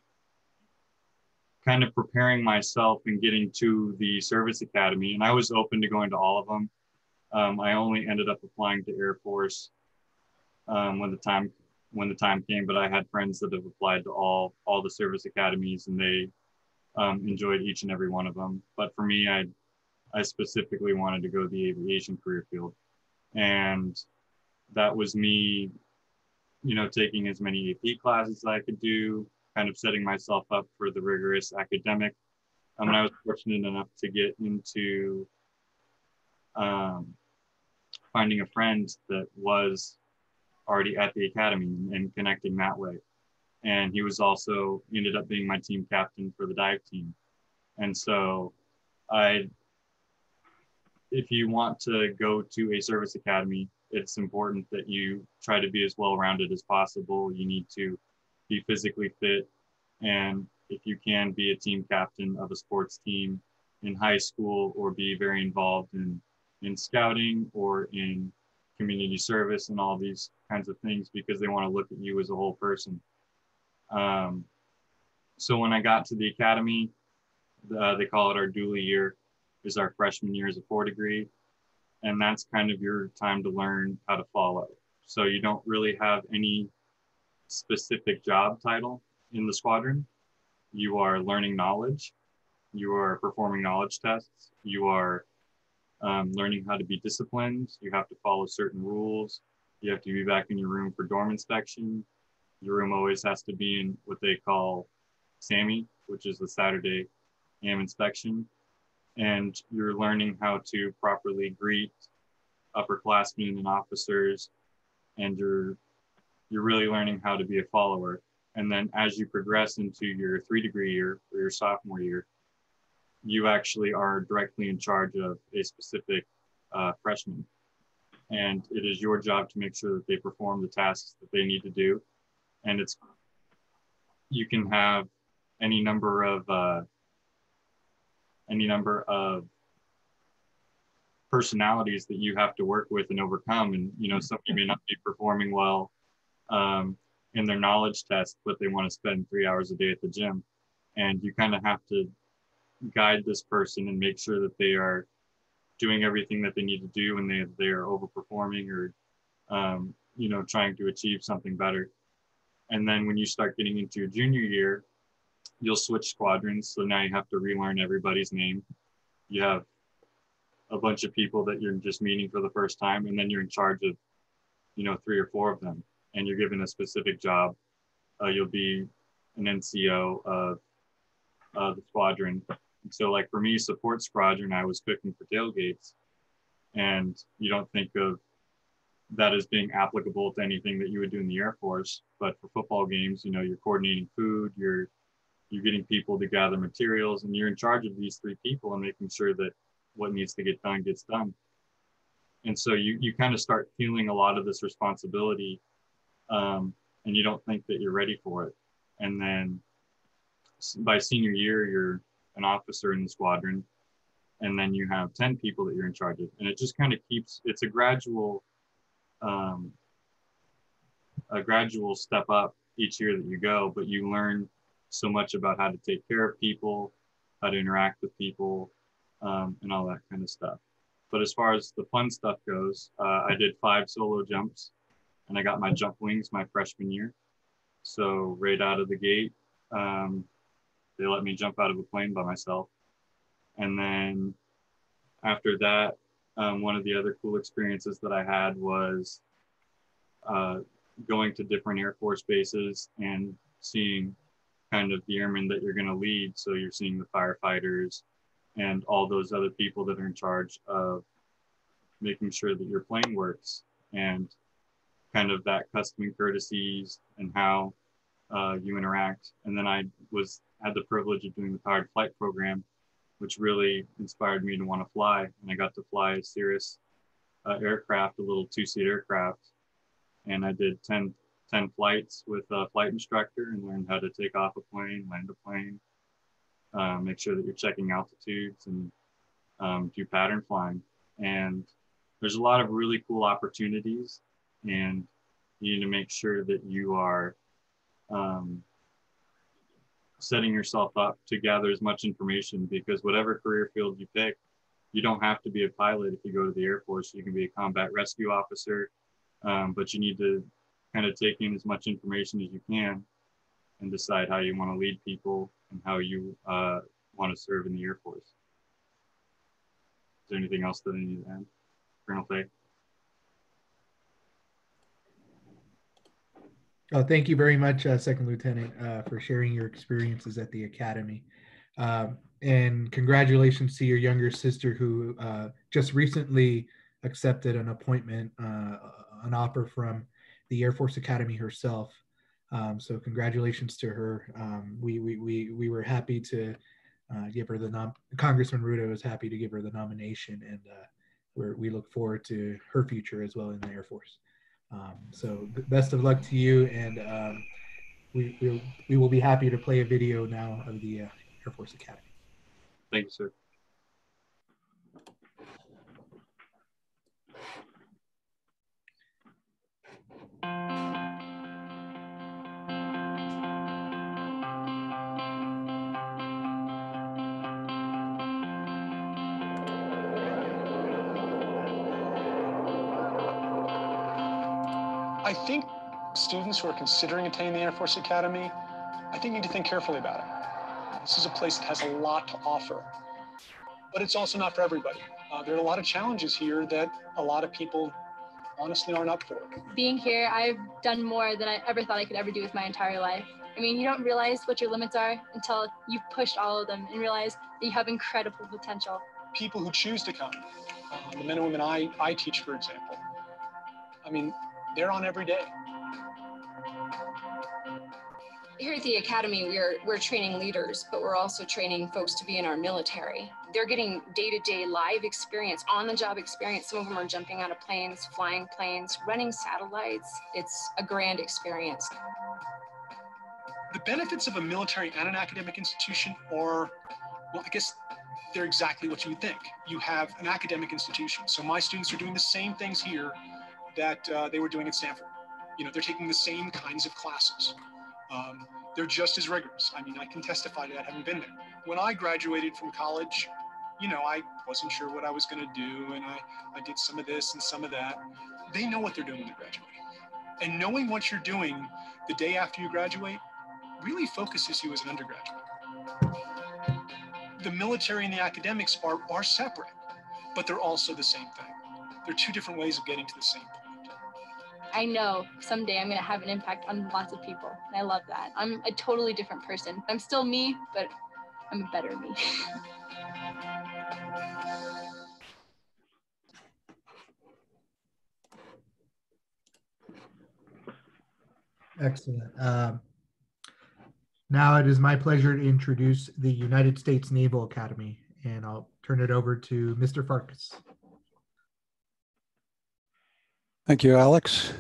kind of preparing myself and getting to the service academy, and I was open to going to all of them. Um, I only ended up applying to Air Force um, when the time when the time came, but I had friends that have applied to all all the service academies, and they um, enjoyed each and every one of them. But for me, I I specifically wanted to go to the aviation career field, and that was me, you know, taking as many A P classes as I could do, kind of setting myself up for the rigorous academic. Um, and I was fortunate enough to get into um, finding a friend that was already at the academy and connecting that way. And he was also ended up being my team captain for the dive team. And so I, if you want to go to a service academy, it's important that you try to be as well-rounded as possible. You need to be physically fit. And if you can, be a team captain of a sports team in high school, or be very involved in, in scouting or in community service and all these kinds of things, because they want to look at you as a whole person. Um, so when I got to the academy, uh, they call it our dually year, is our freshman year as a four degree. And that's kind of your time to learn how to follow. So you don't really have any specific job title in the squadron. You are learning knowledge. You are performing knowledge tests. You are um, learning how to be disciplined. You have to follow certain rules. You have to be back in your room for dorm inspection. Your room always has to be in what they call SAMI, which is the Saturday A M inspection. And you're learning how to properly greet upperclassmen and officers, and you're you're really learning how to be a follower. And then as you progress into your three degree year or your sophomore year, you actually are directly in charge of a specific uh, freshman. And it is your job to make sure that they perform the tasks that they need to do. And it's, you can have any number of uh, any number of personalities that you have to work with and overcome. And, you know, somebody may not be performing well um, in their knowledge test, but they want to spend three hours a day at the gym. And you kind of have to guide this person and make sure that they are doing everything that they need to do, and they, they are overperforming or, um, you know, trying to achieve something better. And then when you start getting into your junior year, you'll switch squadrons. So now you have to relearn everybody's name. You have a bunch of people that you're just meeting for the first time, and then you're in charge of, you know, three or four of them, and you're given a specific job. Uh, you'll be an N C O of uh, the squadron. And so like for me, support squadron, I was cooking for tailgates, and you don't think of that as being applicable to anything that you would do in the Air Force, but for football games, you know, you're coordinating food, you're you're getting people to gather materials, and you're in charge of these three people and making sure that what needs to get done gets done. And so you you kind of start feeling a lot of this responsibility, um, and you don't think that you're ready for it. And then by senior year, you're an officer in the squadron, and then you have ten people that you're in charge of. And it just kind of keeps, it's a gradual, um, a gradual step up each year that you go, but you learn so much about how to take care of people, how to interact with people, um, and all that kind of stuff. But as far as the fun stuff goes, uh, I did five solo jumps, and I got my jump wings my freshman year. So right out of the gate, um, they let me jump out of a plane by myself. And then after that, um, one of the other cool experiences that I had was uh, going to different Air Force bases and seeing kind of the airmen that you're going to lead. So you're seeing the firefighters and all those other people that are in charge of making sure that your plane works, and kind of that custom and courtesies and how uh, you interact. And then I was had the privilege of doing the powered flight program, which really inspired me to want to fly. And I got to fly a Cirrus uh, aircraft, a little two-seat aircraft. And I did ten, ten flights with a flight instructor and learned how to take off a plane, land a plane, uh, make sure that you're checking altitudes, and um, do pattern flying. And there's a lot of really cool opportunities, and you need to make sure that you are um, setting yourself up to gather as much information, because whatever career field you pick, you don't have to be a pilot if you go to the Air Force. You can be a combat rescue officer, um, but you need to kind of take in as much information as you can and decide how you want to lead people and how you uh, want to serve in the Air Force. Is there anything else that I need to add? Colonel Fay? Oh, thank you very much, uh, Second Lieutenant, uh, for sharing your experiences at the Academy. Um, and congratulations to your younger sister who uh, just recently accepted an appointment, uh, an offer from the Air Force Academy herself. Um, so congratulations to her. Um, we, we, we, we were happy to uh, give her the nom Congressman Ruda was happy to give her the nomination, and uh, we're, we look forward to her future as well in the Air Force. Um, so best of luck to you, and um, we, we'll, we will be happy to play a video now of the uh, Air Force Academy. Thank you, sir. I think students who are considering attending the Air Force Academy, I think need to think carefully about it. This is a place that has a lot to offer, but it's also not for everybody. Uh, there are a lot of challenges here that a lot of people honestly aren't up for. Being here, I've done more than I ever thought I could ever do with my entire life. I mean, you don't realize what your limits are until you've pushed all of them and realize that you have incredible potential. People who choose to come, uh, the men and women I, I teach, for example, I mean, they're on every day. Here at the Academy, we're, we're training leaders, but we're also training folks to be in our military. They're getting day-to-day live experience, on-the-job experience. Some of them are jumping out of planes, flying planes, running satellites. It's a grand experience. The benefits of a military and an academic institution are, well, I guess they're exactly what you would think. You have an academic institution. So my students are doing the same things here that uh, they were doing at Stanford. You know, they're taking the same kinds of classes. Um, they're just as rigorous. I mean, I can testify to that having been there. When I graduated from college, you know, I wasn't sure what I was gonna do, and I, I did some of this and some of that. They know what they're doing when they're graduating. And knowing what you're doing the day after you graduate really focuses you as an undergraduate. The military and the academics are, are separate, but they're also the same thing. They're two different ways of getting to the same point. I know someday I'm gonna have an impact on lots of people, and I love that. I'm a totally different person. I'm still me, but I'm a better me. Excellent. Um, now it is my pleasure to introduce the United States Naval Academy, and I'll turn it over to Mister Farkas. Thank you, Alex.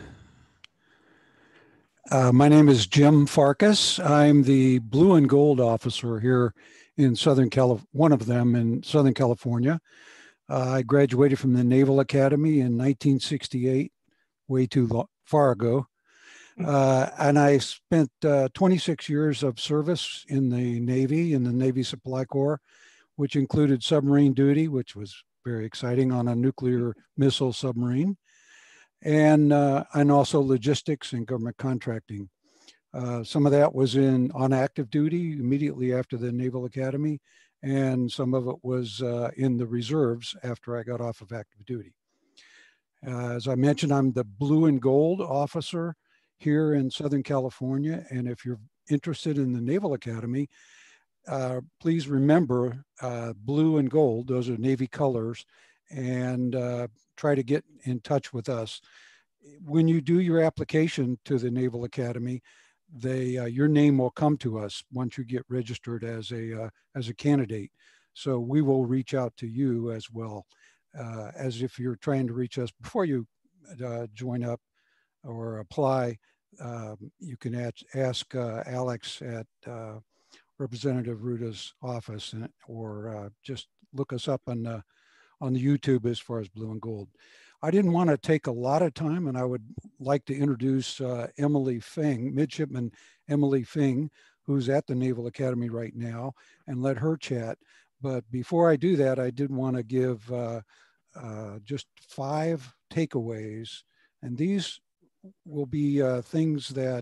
Uh, my name is Jim Farkas. I'm the blue and gold officer here in Southern California, one of them in Southern California. Uh, I graduated from the Naval Academy in nineteen sixty-eight, way too far ago. Uh, and I spent uh, twenty-six years of service in the Navy, in the Navy Supply Corps, which included submarine duty, which was very exciting on a nuclear missile submarine, and, uh, and also logistics and government contracting. Uh, some of that was in on active duty immediately after the Naval Academy, and some of it was uh, in the reserves after I got off of active duty. Uh, as I mentioned, I'm the blue and gold officer here in Southern California, and if you're interested in the Naval Academy, uh, please remember uh, blue and gold, those are Navy colors, and uh, try to get in touch with us. When you do your application to the Naval Academy, they, uh, your name will come to us once you get registered as a, uh, as a candidate. So we will reach out to you as well, uh, as if you're trying to reach us before you uh, join up or apply. Um, you can ask, ask uh, Alex at uh, Representative Ruda's office, and, or uh, just look us up on the, on the YouTube as far as blue and gold. I didn't want to take a lot of time, and I would like to introduce uh, Emily Feng, Midshipman Emily Feng, who's at the Naval Academy right now, and let her chat. But before I do that, I did want to give uh, uh, just five takeaways. And these will be uh, things that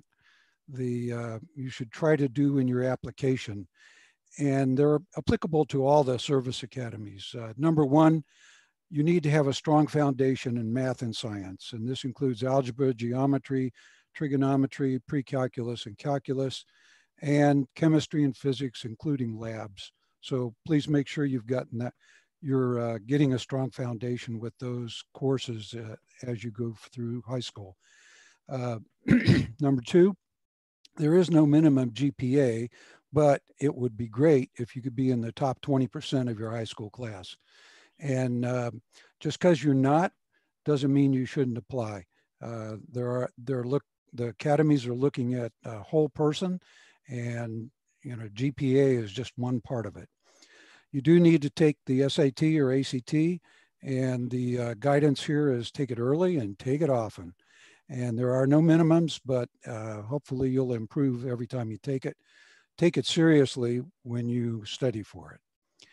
the uh, you should try to do in your application. And they're applicable to all the service academies. Uh, number one, you need to have a strong foundation in math and science. And this includes algebra, geometry, trigonometry, pre-calculus and calculus, and chemistry and physics, including labs. So please make sure you've gotten that, you're uh, getting a strong foundation with those courses uh, as you go through high school. Uh, number two, there is no minimum G P A, but it would be great if you could be in the top twenty percent of your high school class. And uh, just because you're not, doesn't mean you shouldn't apply. Uh, there are, there look, the academies are looking at a whole person, and you know, G P A is just one part of it. You do need to take the S A T or A C T, and the uh, guidance here is take it early and take it often. And there are no minimums, but uh, hopefully you'll improve every time you take it. Take it seriously when you study for it.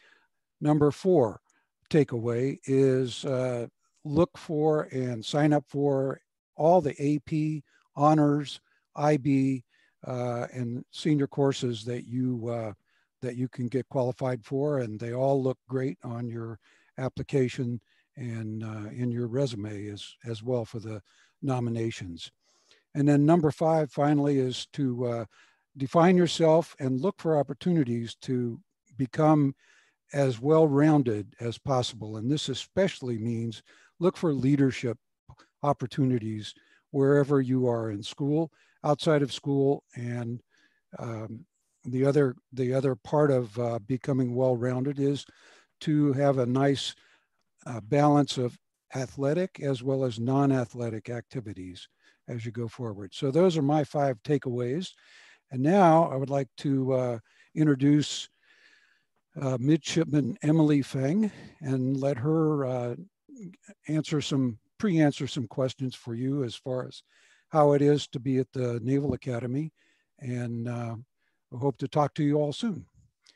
Number four takeaway is uh, look for and sign up for all the A P, honors, I B, uh, and senior courses that you uh, that you can get qualified for, and they all look great on your application and uh, in your resume as as well for the nominations. And then number five, finally, is to uh, define yourself and look for opportunities to become as well-rounded as possible. And this especially means look for leadership opportunities wherever you are in school, outside of school, and um, the other the other part of uh, becoming well-rounded is to have a nice uh, balance of athletic as well as non-athletic activities as you go forward. So those are my five takeaways. And now I would like to uh, introduce uh, Midshipman Emily Feng and let her uh, answer some, pre-answer some questions for you as far as how it is to be at the Naval Academy. And uh, I hope to talk to you all soon.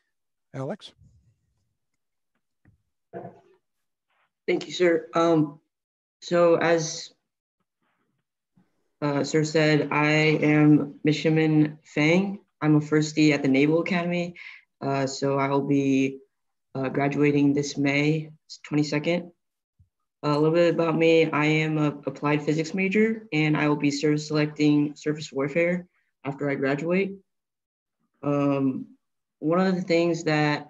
Alex? Thank you, sir. Um, so as uh, sir said, I am Midshipman Feng. I'm a firstie at the Naval Academy. Uh, so I will be uh, graduating this May twenty-second. A little bit about me. I am a applied physics major, and I will be service selecting surface warfare after I graduate. Um, one of the things that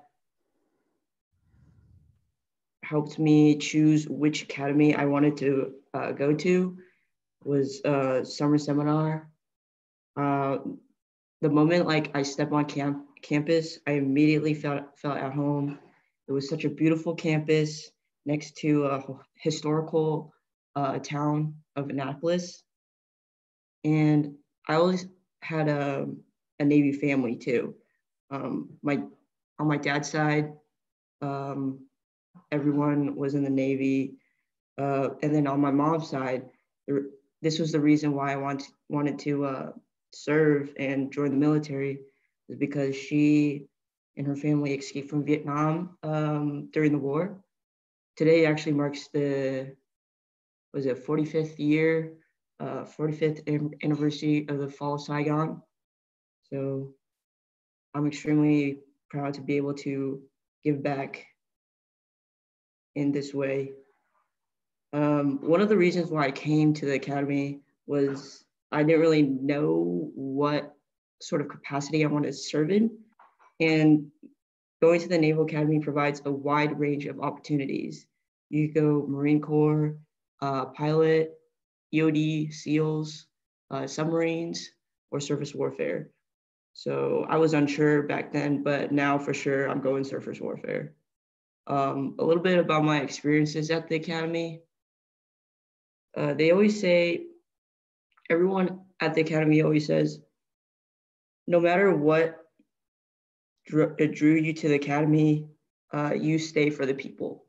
helped me choose which academy I wanted to uh, go to was uh, summer seminar. Uh, the moment like I stepped on camp campus, I immediately felt felt at home. It was such a beautiful campus next to a historical uh, town of Annapolis, and I always had a, a Navy family too. Um, my on my dad's side. Um, Everyone was in the Navy. Uh, and then on my mom's side, there, this was the reason why I want, wanted to uh, serve and join the military, is because she and her family escaped from Vietnam um, during the war. Today actually marks the, was it forty-fifth year, uh, forty-fifth anniversary of the fall of Saigon. So I'm extremely proud to be able to give back in this way. Um, one of the reasons why I came to the academy was I didn't really know what sort of capacity I wanted to serve in. And going to the Naval Academy provides a wide range of opportunities. You go Marine Corps, uh, pilot, E O D, SEALs, uh, submarines, or surface warfare. So I was unsure back then, but now for sure I'm going surface warfare. Um, a little bit about my experiences at the academy. Uh, they always say, everyone at the academy always says, no matter what drew, drew you to the academy, uh, you stay for the people.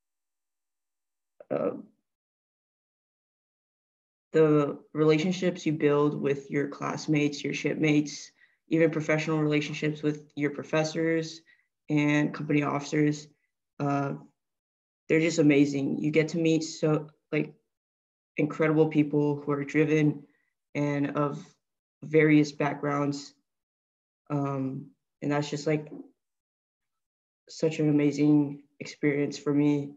Uh, the relationships you build with your classmates, your shipmates, even professional relationships with your professors and company officers. Uh, they're just amazing. You get to meet so like incredible people who are driven and of various backgrounds. Um, and that's just like such an amazing experience for me.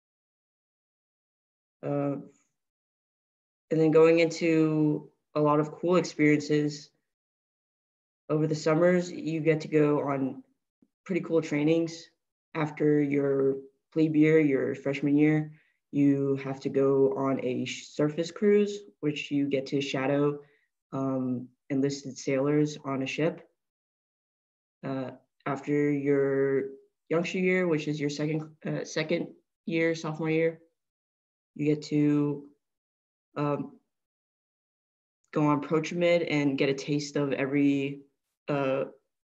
Uh, and then going into a lot of cool experiences. Over the summers, you get to go on pretty cool trainings. After your plebe year, your freshman year, you have to go on a surface cruise, which you get to shadow um, enlisted sailors on a ship. Uh, after your youngster year, which is your second uh, second year, sophomore year, you get to um, go on ProTramed and get a taste of every uh,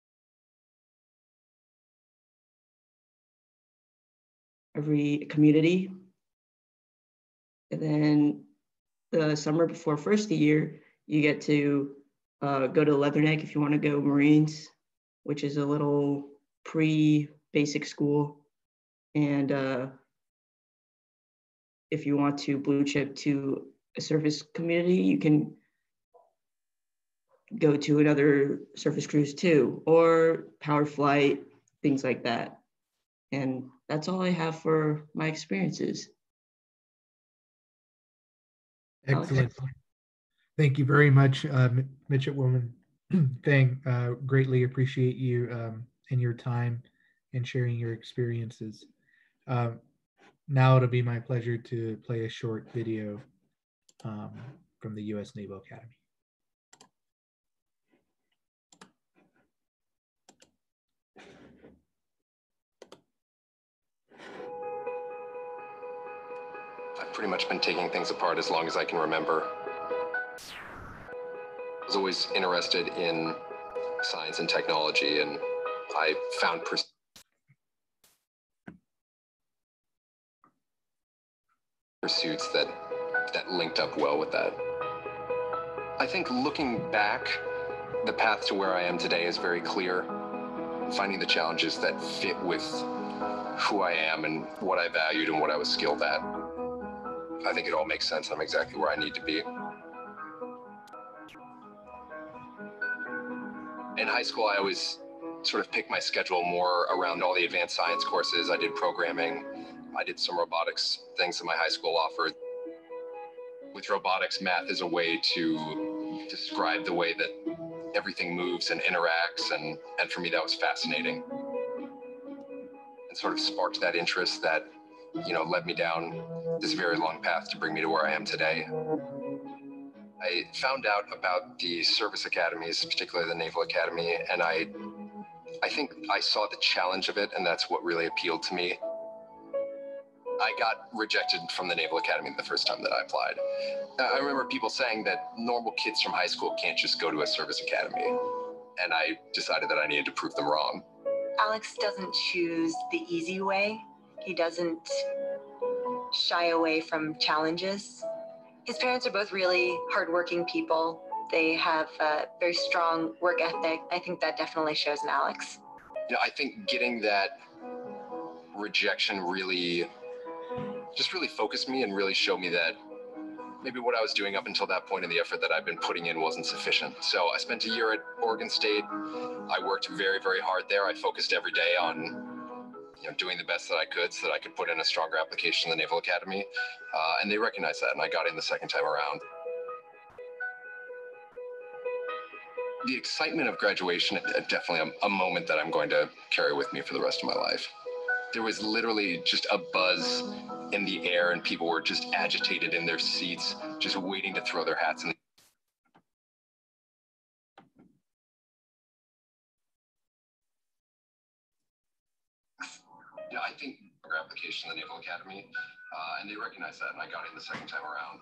every community. And then the summer before first year, you get to uh, go to Leatherneck if you want to go Marines, which is a little pre-basic school. And uh, if you want to blue chip to a surface community, you can go to another surface cruise too, or power flight, things like that. And that's all I have for my experiences. Excellent. Thank you very much, uh, Midshipwoman Fang. Uh, greatly appreciate you um, and your time and sharing your experiences. Uh, now it'll be my pleasure to play a short video um, from the U S Naval Academy. I've pretty much been taking things apart as long as I can remember. I was always interested in science and technology, and I found pers- pursuits that, that linked up well with that. I think looking back, the path to where I am today is very clear. Finding the challenges that fit with who I am and what I valued and what I was skilled at. I think it all makes sense. I'm exactly where I need to be. In high school, I always sort of picked my schedule more around all the advanced science courses. I did programming. I did some robotics things that my high school offered. With robotics, math is a way to describe the way that everything moves and interacts. And, and for me, that was fascinating. And sort of sparked that interest that, you know, led me down this very long path to bring me to where I am today. I found out about the service academies, particularly the Naval Academy, and I I think I saw the challenge of it, and that's what really appealed to me. I got rejected from the Naval Academy the first time that I applied. I remember people saying that normal kids from high school can't just go to a service academy, and I decided that I needed to prove them wrong. Alex doesn't choose the easy way. He doesn't shy away from challenges. His parents are both really hardworking people. They have a very strong work ethic. I think that definitely shows in Alex. You know, I think getting that rejection really, just really focused me and really showed me that maybe what I was doing up until that point and the effort that I've been putting in wasn't sufficient. So I spent a year at Oregon State. I worked very, very hard there. I focused every day on you know, doing the best that I could so that I could put in a stronger application in the Naval Academy. Uh, and they recognized that, and I got in the second time around. The excitement of graduation, definitely a, a moment that I'm going to carry with me for the rest of my life. There was literally just a buzz in the air, and people were just agitated in their seats, just waiting to throw their hats in the Yeah, I think our application in the Naval Academy, uh, and they recognized that, and I got in the second time around.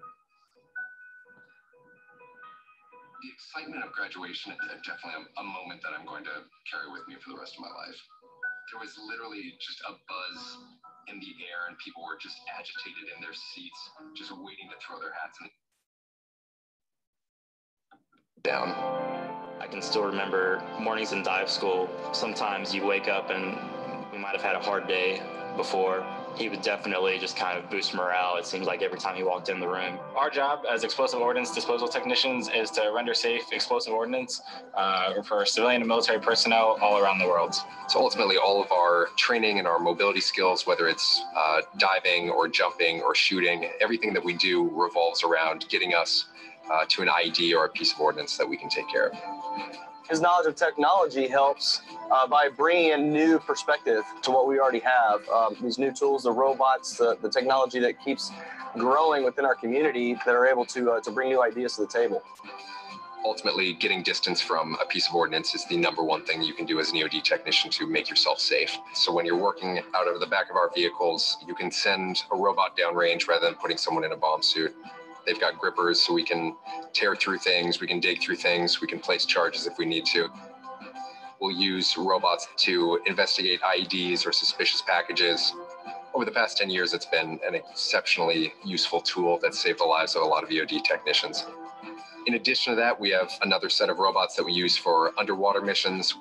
The excitement of graduation, definitely a, a moment that I'm going to carry with me for the rest of my life. There was literally just a buzz in the air, and people were just agitated in their seats, just waiting to throw their hats in. Down. I can still remember mornings in dive school. Sometimes you wake up and we might have had a hard day before. He would definitely just kind of boost morale, it seems like, every time he walked in the room. Our job as explosive ordnance disposal technicians is to render safe explosive ordnance uh, for civilian and military personnel all around the world. So ultimately, all of our training and our mobility skills, whether it's uh, diving or jumping or shooting, everything that we do revolves around getting us uh, to an I E D or a piece of ordnance that we can take care of. His knowledge of technology helps uh, by bringing a new perspective to what we already have. Um, these new tools, the robots, the, the technology that keeps growing within our community that are able to, uh, to bring new ideas to the table. Ultimately, getting distance from a piece of ordnance is the number one thing you can do as an E O D technician to make yourself safe. So when you're working out of the back of our vehicles, you can send a robot downrange rather than putting someone in a bomb suit. They've got grippers, so we can tear through things, we can dig through things, we can place charges if we need to. We'll use robots to investigate I E Ds or suspicious packages. Over the past ten years, it's been an exceptionally useful tool that saved the lives of a lot of E O D technicians. In addition to that, we have another set of robots that we use for underwater missions.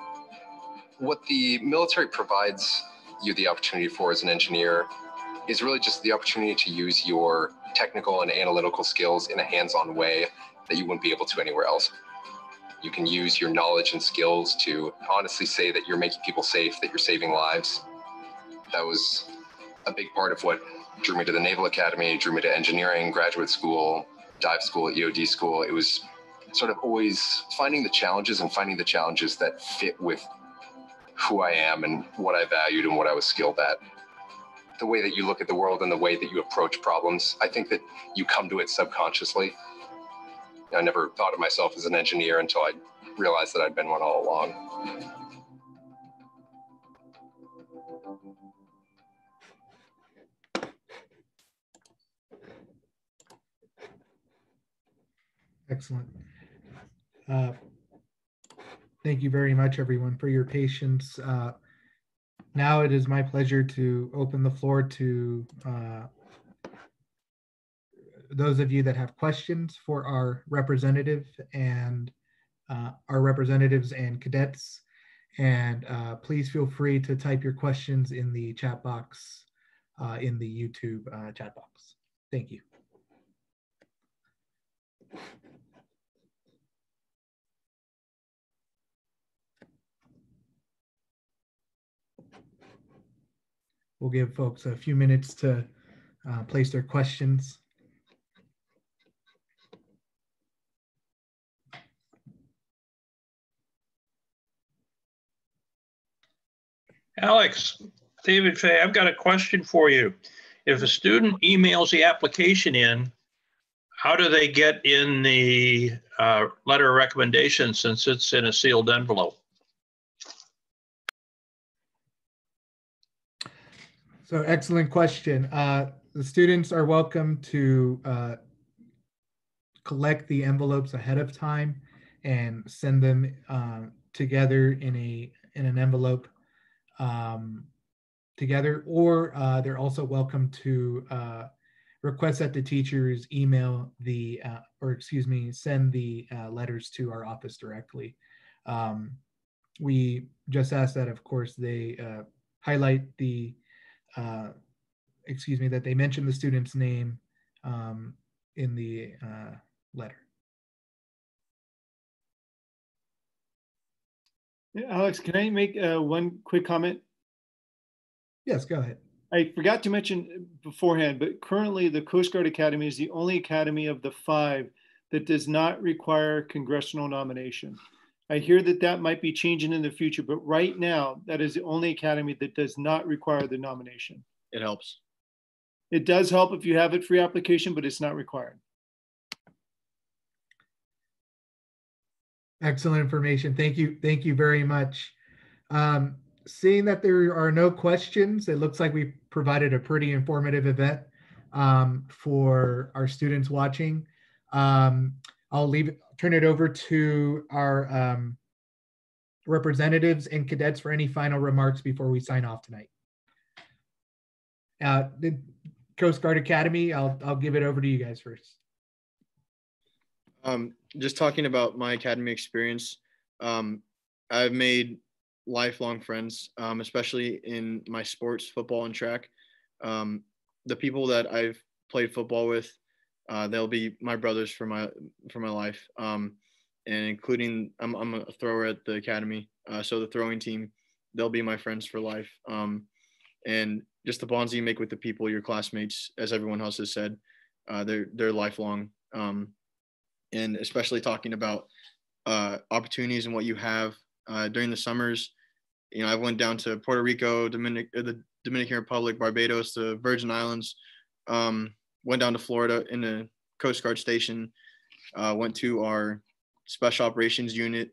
What the military provides you the opportunity for as an engineer is really just the opportunity to use your technical and analytical skills in a hands-on way that you wouldn't be able to anywhere else. You can use your knowledge and skills to honestly say that you're making people safe, that you're saving lives. That was a big part of what drew me to the Naval Academy, drew me to engineering, graduate school, dive school, E O D school. It was sort of always finding the challenges and finding the challenges that fit with who I am and what I valued and what I was skilled at. The way that you look at the world and the way that you approach problems, I think that you come to it subconsciously. I never thought of myself as an engineer until I realized that I'd been one all along. Excellent. Uh, thank you very much, everyone, for your patience. Uh, now it is my pleasure to open the floor to uh, those of you that have questions for our representative and uh, our representatives and cadets. And uh, please feel free to type your questions in the chat box, uh, in the YouTube uh, chat box. Thank you. We'll give folks a few minutes to uh, place their questions. Alex, David Fay, I've got a question for you. If a student emails the application in, how do they get in the uh, letter of recommendation since it's in a sealed envelope? So excellent question. Uh, the students are welcome to uh, collect the envelopes ahead of time and send them uh, together in a in an envelope um, together, or uh, they're also welcome to uh, request that the teachers email the, uh, or excuse me, send the uh, letters to our office directly. Um, we just ask that, of course, they uh, highlight the Uh, excuse me, that they mention the student's name um, in the uh, letter. Yeah, Alex, can I make uh, one quick comment? Yes, go ahead. I forgot to mention beforehand, but currently the Coast Guard Academy is the only academy of the five that does not require congressional nomination. I hear that that might be changing in the future, but right now, that is the only academy that does not require the nomination. It helps. It does help if you have it free application, but it's not required. Excellent information. Thank you. Thank you very much. Um, seeing that there are no questions, it looks like we provided a pretty informative event um, for our students watching. Um, I'll leave it, turn it over to our um, representatives and cadets for any final remarks before we sign off tonight. Uh, the Coast Guard Academy, I'll, I'll give it over to you guys first. Um, just talking about my academy experience, Um, I've made lifelong friends, um, especially in my sports, football and track. Um, the people that I've played football with, uh, they'll be my brothers for my for my life, um, and including I'm I'm a thrower at the academy, uh, so the throwing team, they'll be my friends for life. Um, and just the bonds you make with the people, your classmates, as everyone else has said, uh, they're they're lifelong. Um, and especially talking about uh, opportunities and what you have uh, during the summers. You know, I went down to Puerto Rico, Dominic, the Dominican Republic, Barbados, the Virgin Islands. Um, went down to Florida in the Coast Guard station. Uh, went to our Special Operations Unit.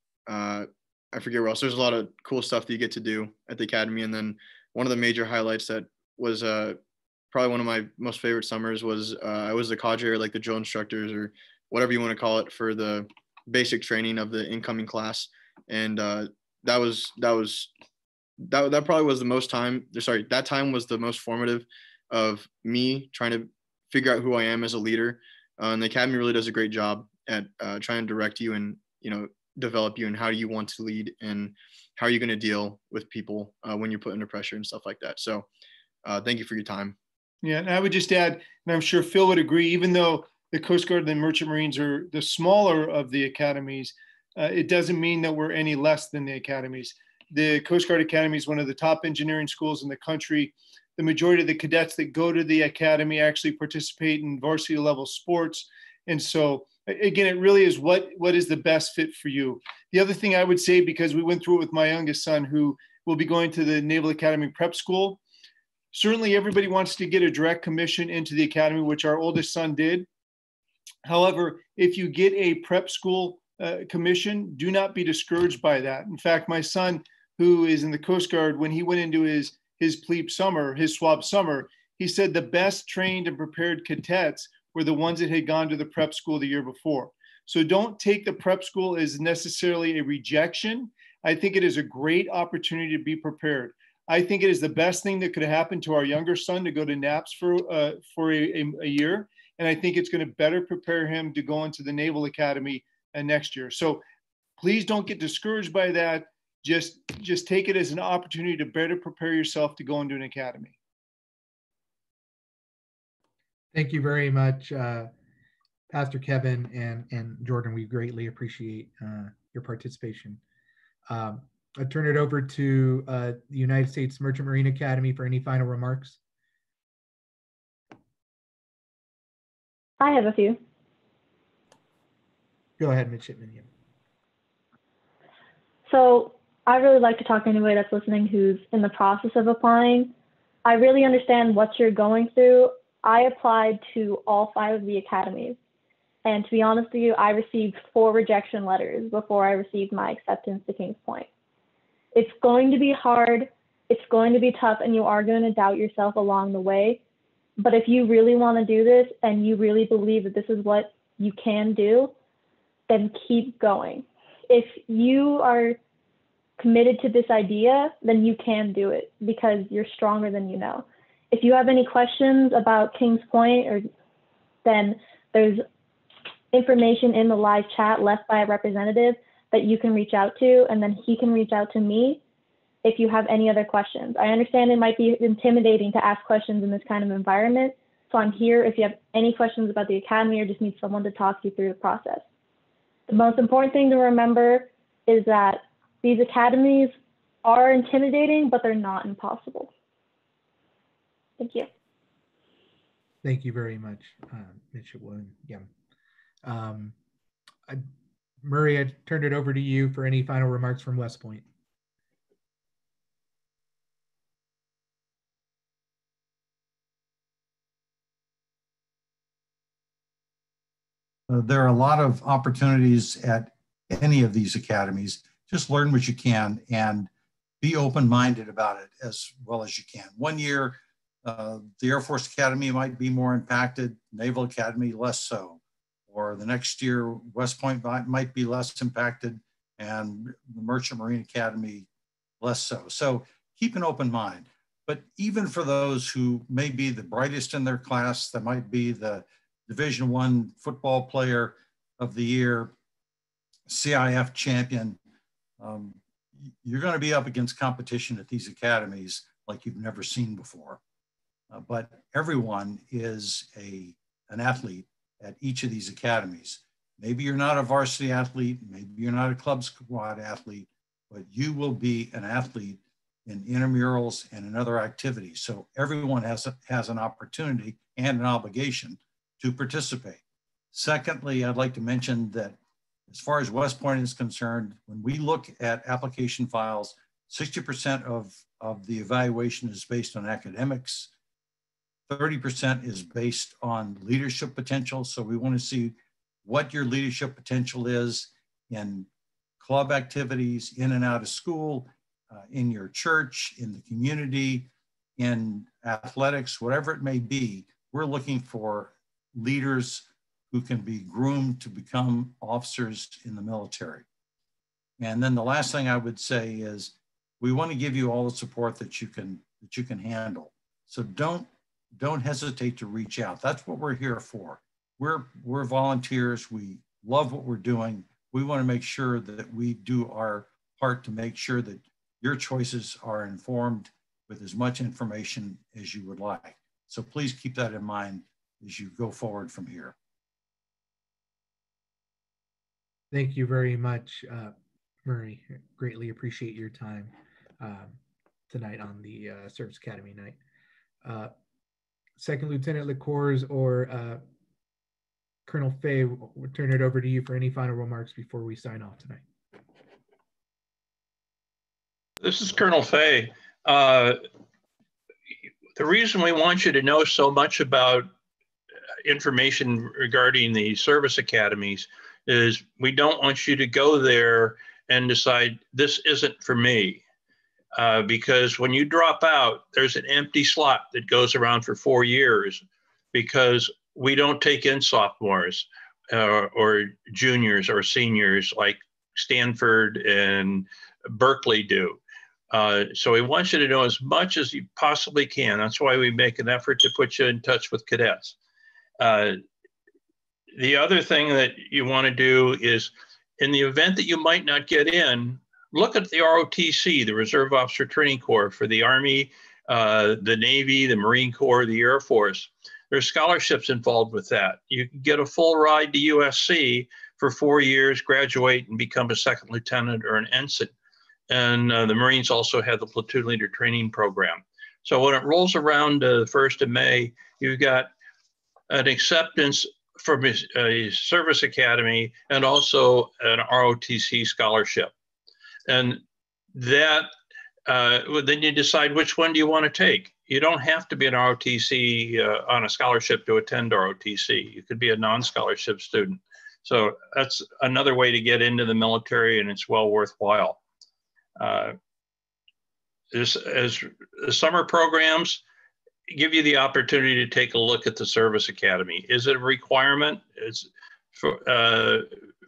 Uh, I forget where else. There's a lot of cool stuff that you get to do at the academy. And then one of the major highlights that was uh, probably one of my most favorite summers was uh, I was the cadre, or like the drill instructors, or whatever you want to call it, for the basic training of the incoming class. And uh, that was that was that that probably was the most time. Sorry, that time was the most formative of me trying to figure out who I am as a leader. Uh, and the academy really does a great job at uh, trying to direct you and, you know, develop you and how you want to lead and how are you going to deal with people uh, when you're put under pressure and stuff like that. So uh, thank you for your time. Yeah, and I would just add, and I'm sure Phil would agree, even though the Coast Guard and the Merchant Marines are the smaller of the academies, uh, it doesn't mean that we're any less than the academies. The Coast Guard Academy is one of the top engineering schools in the country. The majority of the cadets that go to the academy actually participate in varsity level sports. And so again, it really is what, what is the best fit for you. The other thing I would say, because we went through it with my youngest son, who will be going to the Naval Academy Prep School, certainly everybody wants to get a direct commission into the academy, which our oldest son did. However, if you get a prep school uh, commission, do not be discouraged by that. In fact, my son, who is in the Coast Guard, when he went into his, his plebe summer, his SWAB summer, he said the best trained and prepared cadets were the ones that had gone to the prep school the year before. So don't take the prep school as necessarily a rejection. I think it is a great opportunity to be prepared. I think it is the best thing that could happen to our younger son to go to NAPS for, uh, for a, a, a year. And I think it's going to better prepare him to go into the Naval Academy uh, next year. So please don't get discouraged by that. Just, just take it as an opportunity to better prepare yourself to go into an academy. Thank you very much, uh, Pastor Kevin and, and Jordan. We greatly appreciate uh, your participation. Um, I turn it over to uh, the United States Merchant Marine Academy for any final remarks. I have a few. Go ahead, Midshipman. So I really like to talk to anybody that's listening who's in the process of applying. I really understand what you're going through. I applied to all five of the academies. And to be honest with you, I received four rejection letters before I received my acceptance to Kings Point. It's going to be hard, it's going to be tough, and you are going to doubt yourself along the way. But if you really want to do this and you really believe that this is what you can do, then keep going. If you are committed to this idea, then you can do it because you're stronger than you know. If you have any questions about Kings Point, or then there's information in the live chat left by a representative that you can reach out to, and then he can reach out to me if you have any other questions. I understand it might be intimidating to ask questions in this kind of environment, so I'm here if you have any questions about the academy or just need someone to talk you through the process. The most important thing to remember is that these academies are intimidating, but they're not impossible. Thank you. Thank you very much, uh, Mitchell William. Yeah. Um, I, Murray, I turned it over to you for any final remarks from West Point. Uh, there are a lot of opportunities at any of these academies. Just learn what you can and be open-minded about it as well as you can. One year, uh, the Air Force Academy might be more impacted, Naval Academy less so. Or the next year, West Point might, might be less impacted and the Merchant Marine Academy less so. So keep an open mind. But even for those who may be the brightest in their class, that might be the Division One football player of the year, C I F champion, um, you're going to be up against competition at these academies like you've never seen before. Uh, but everyone is a, an athlete at each of these academies. Maybe you're not a varsity athlete, maybe you're not a club squad athlete, but you will be an athlete in intramurals and in other activities. So everyone has, a, has an opportunity and an obligation to participate. Secondly, I'd like to mention that as far as West Point is concerned, when we look at application files, sixty percent of, of the evaluation is based on academics, thirty percent is based on leadership potential. So we want to see what your leadership potential is in club activities, in and out of school, uh, in your church, in the community, in athletics, whatever it may be. We're looking for leaders who can be groomed to become officers in the military. And then the last thing I would say is we want to give you all the support that you can, that you can handle. So don't, don't hesitate to reach out. That's what we're here for. We're, we're volunteers. We love what we're doing. We want to make sure that we do our part to make sure that your choices are informed with as much information as you would like. So please keep that in mind as you go forward from here. Thank you very much, uh, Murray. Greatly appreciate your time um, tonight on the uh, Service Academy night. Uh, Second Lieutenant LaCours or uh, Colonel Fay, we'll turn it over to you for any final remarks before we sign off tonight. This is Colonel Fay. Uh, the reason we want you to know so much about information regarding the service academies is we don't want you to go there and decide this isn't for me. Uh, because when you drop out, there's an empty slot that goes around for four years because we don't take in sophomores uh, or juniors or seniors like Stanford and Berkeley do. Uh, so we want you to know as much as you possibly can. That's why we make an effort to put you in touch with cadets. Uh, the other thing that you want to do is, in the event that you might not get in, look at the R O T C, the Reserve Officer Training Corps for the Army, uh, the Navy, the Marine Corps, the Air Force. There's scholarships involved with that. You can get a full ride to U S C for four years, graduate, and become a second lieutenant or an ensign. And uh, the Marines also have the platoon leader training program. So when it rolls around uh, the first of May, you've got an acceptance from a, a service academy and also an R O T C scholarship. And that, uh, then you decide which one do you want to take. You don't have to be an R O T C uh, on a scholarship to attend R O T C. You could be a non-scholarship student. So that's another way to get into the military, and it's well worthwhile. Uh, this, as the summer programs give you the opportunity to take a look at the service academy. Is it a requirement? It's for, uh,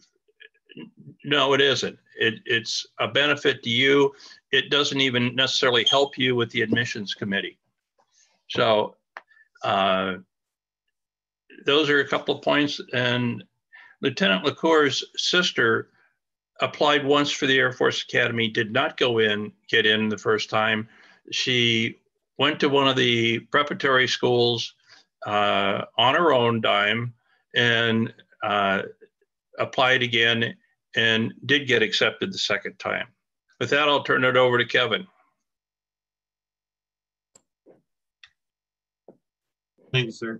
no, it isn't. It, it's a benefit to you. It doesn't even necessarily help you with the admissions committee. So uh, those are a couple of points. And Lieutenant LaCours' sister applied once for the Air Force Academy, did not go in, get in the first time. She went to one of the preparatory schools uh, on her own dime and uh, applied again and did get accepted the second time. With that, I'll turn it over to Kevin. Thank you, sir.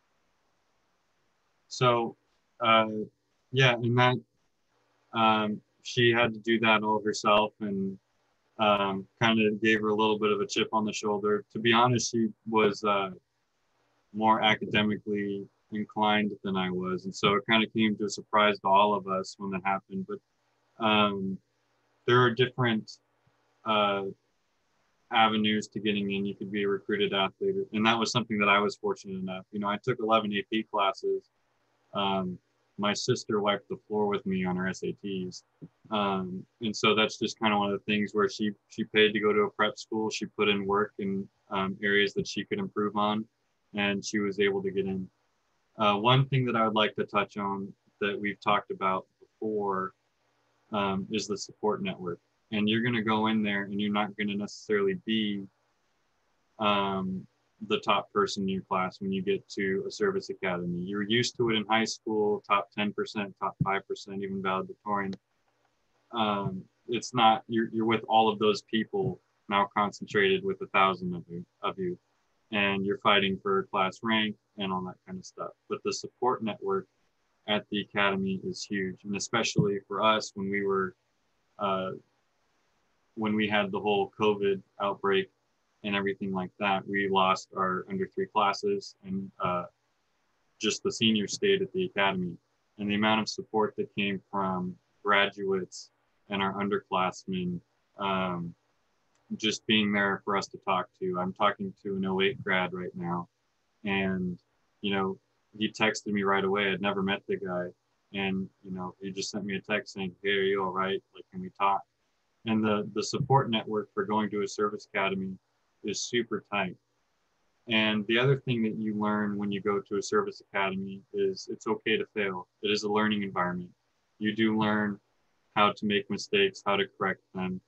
So, uh, yeah, and that, um, she had to do that all herself, and um, kind of gave her a little bit of a chip on the shoulder. To be honest, she was uh, more academically inclined than I was. And so it kind of came to a surprise to all of us when that happened. But um, there are different uh, avenues to getting in. You could be a recruited athlete. And that was something that I was fortunate enough. You know, I took eleven A P classes. Um, my sister wiped the floor with me on her S A Ts. Um, and so that's just kind of one of the things where she, she paid to go to a prep school. She put in work in um, areas that she could improve on, and she was able to get in. Uh, one thing that I would like to touch on that we've talked about before um, is the support network. And you're going to go in there and you're not going to necessarily be um, the top person in your class when you get to a service academy. You're used to it in high school, top ten percent, top five percent, even valedictorian. Um, it's not, you're, you're with all of those people now concentrated with a thousand of you, of you, and you're fighting for class rank and all that kind of stuff. But the support network at the academy is huge. And especially for us when we were, uh, when we had the whole COVID outbreak and everything like that, we lost our under three classes, and uh, just the seniors stayed at the academy. And the amount of support that came from graduates and our underclassmen, um, just being there for us to talk to. I'm talking to an oh eight grad right now, and, you know, he texted me right away. I'd never met the guy. And, you know, he just sent me a text saying, hey, are you all right? Like, can we talk? And the, the support network for going to a service academy is super tight. And the other thing that you learn when you go to a service academy is it's okay to fail. It is a learning environment. You do learn how to make mistakes, how to correct them.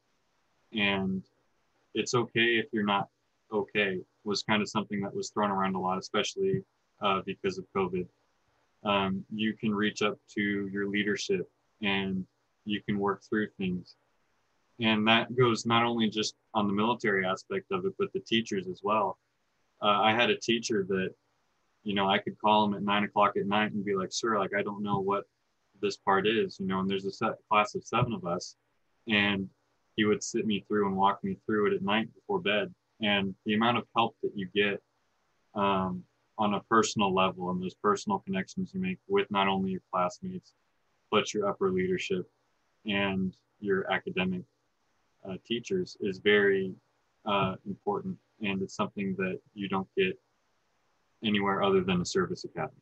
And it's okay if you're not okay, was kind of something that was thrown around a lot, especially uh, because of COVID. Um, you can reach up to your leadership and you can work through things. And that goes not only just on the military aspect of it, but the teachers as well. Uh, I had a teacher that, you know, I could call him at nine o'clock at night and be like, sir, like, I don't know what this part is, you know, and there's a set class of seven of us. And he would sit me through and walk me through it at night before bed. And the amount of help that you get um, on a personal level and those personal connections you make with not only your classmates, but your upper leadership and your academic uh, teachers is very uh, important. And it's something that you don't get anywhere other than a service academy.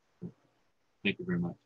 Thank you very much.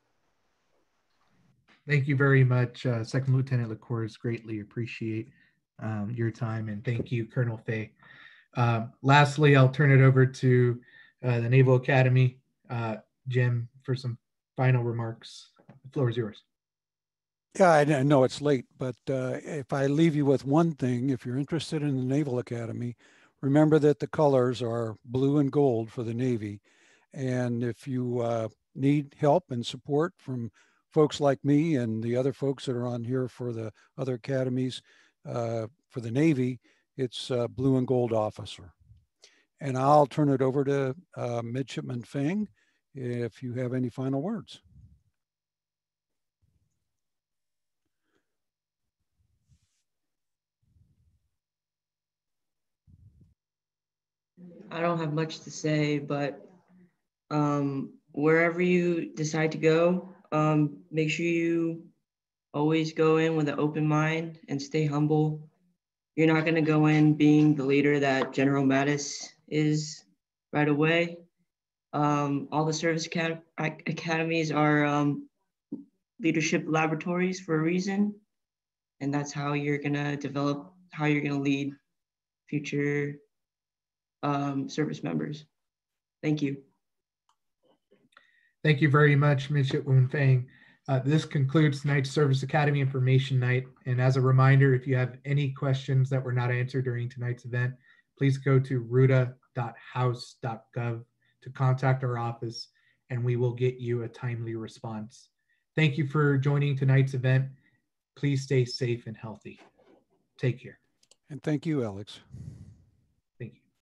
Thank you very much, uh, Second Lieutenant LaCourse. Greatly appreciate um, your time, and thank you, Colonel Fay. Um, lastly, I'll turn it over to uh, the Naval Academy, uh, Jim, for some final remarks. The floor is yours. Yeah, I know it's late, but uh, if I leave you with one thing, if you're interested in the Naval Academy, remember that the colors are blue and gold for the Navy. And if you uh, need help and support from folks like me and the other folks that are on here for the other academies uh, for the Navy, it's uh, blue and gold officer. And I'll turn it over to uh, Midshipman Feng if you have any final words. I don't have much to say, but um, wherever you decide to go, um, make sure you always go in with an open mind and stay humble. You're not going to go in being the leader that General Mattis is right away. Um, all the service acad academies are um, leadership laboratories for a reason. And that's how you're going to develop, how you're going to lead future um, service members. Thank you. Thank you very much, Midshipman Feng. Uh, this concludes tonight's Service Academy Information Night. And as a reminder, if you have any questions that were not answered during tonight's event, please go to ruta dot house dot gov to contact our office, and we will get you a timely response. Thank you for joining tonight's event. Please stay safe and healthy. Take care. And thank you, Alex.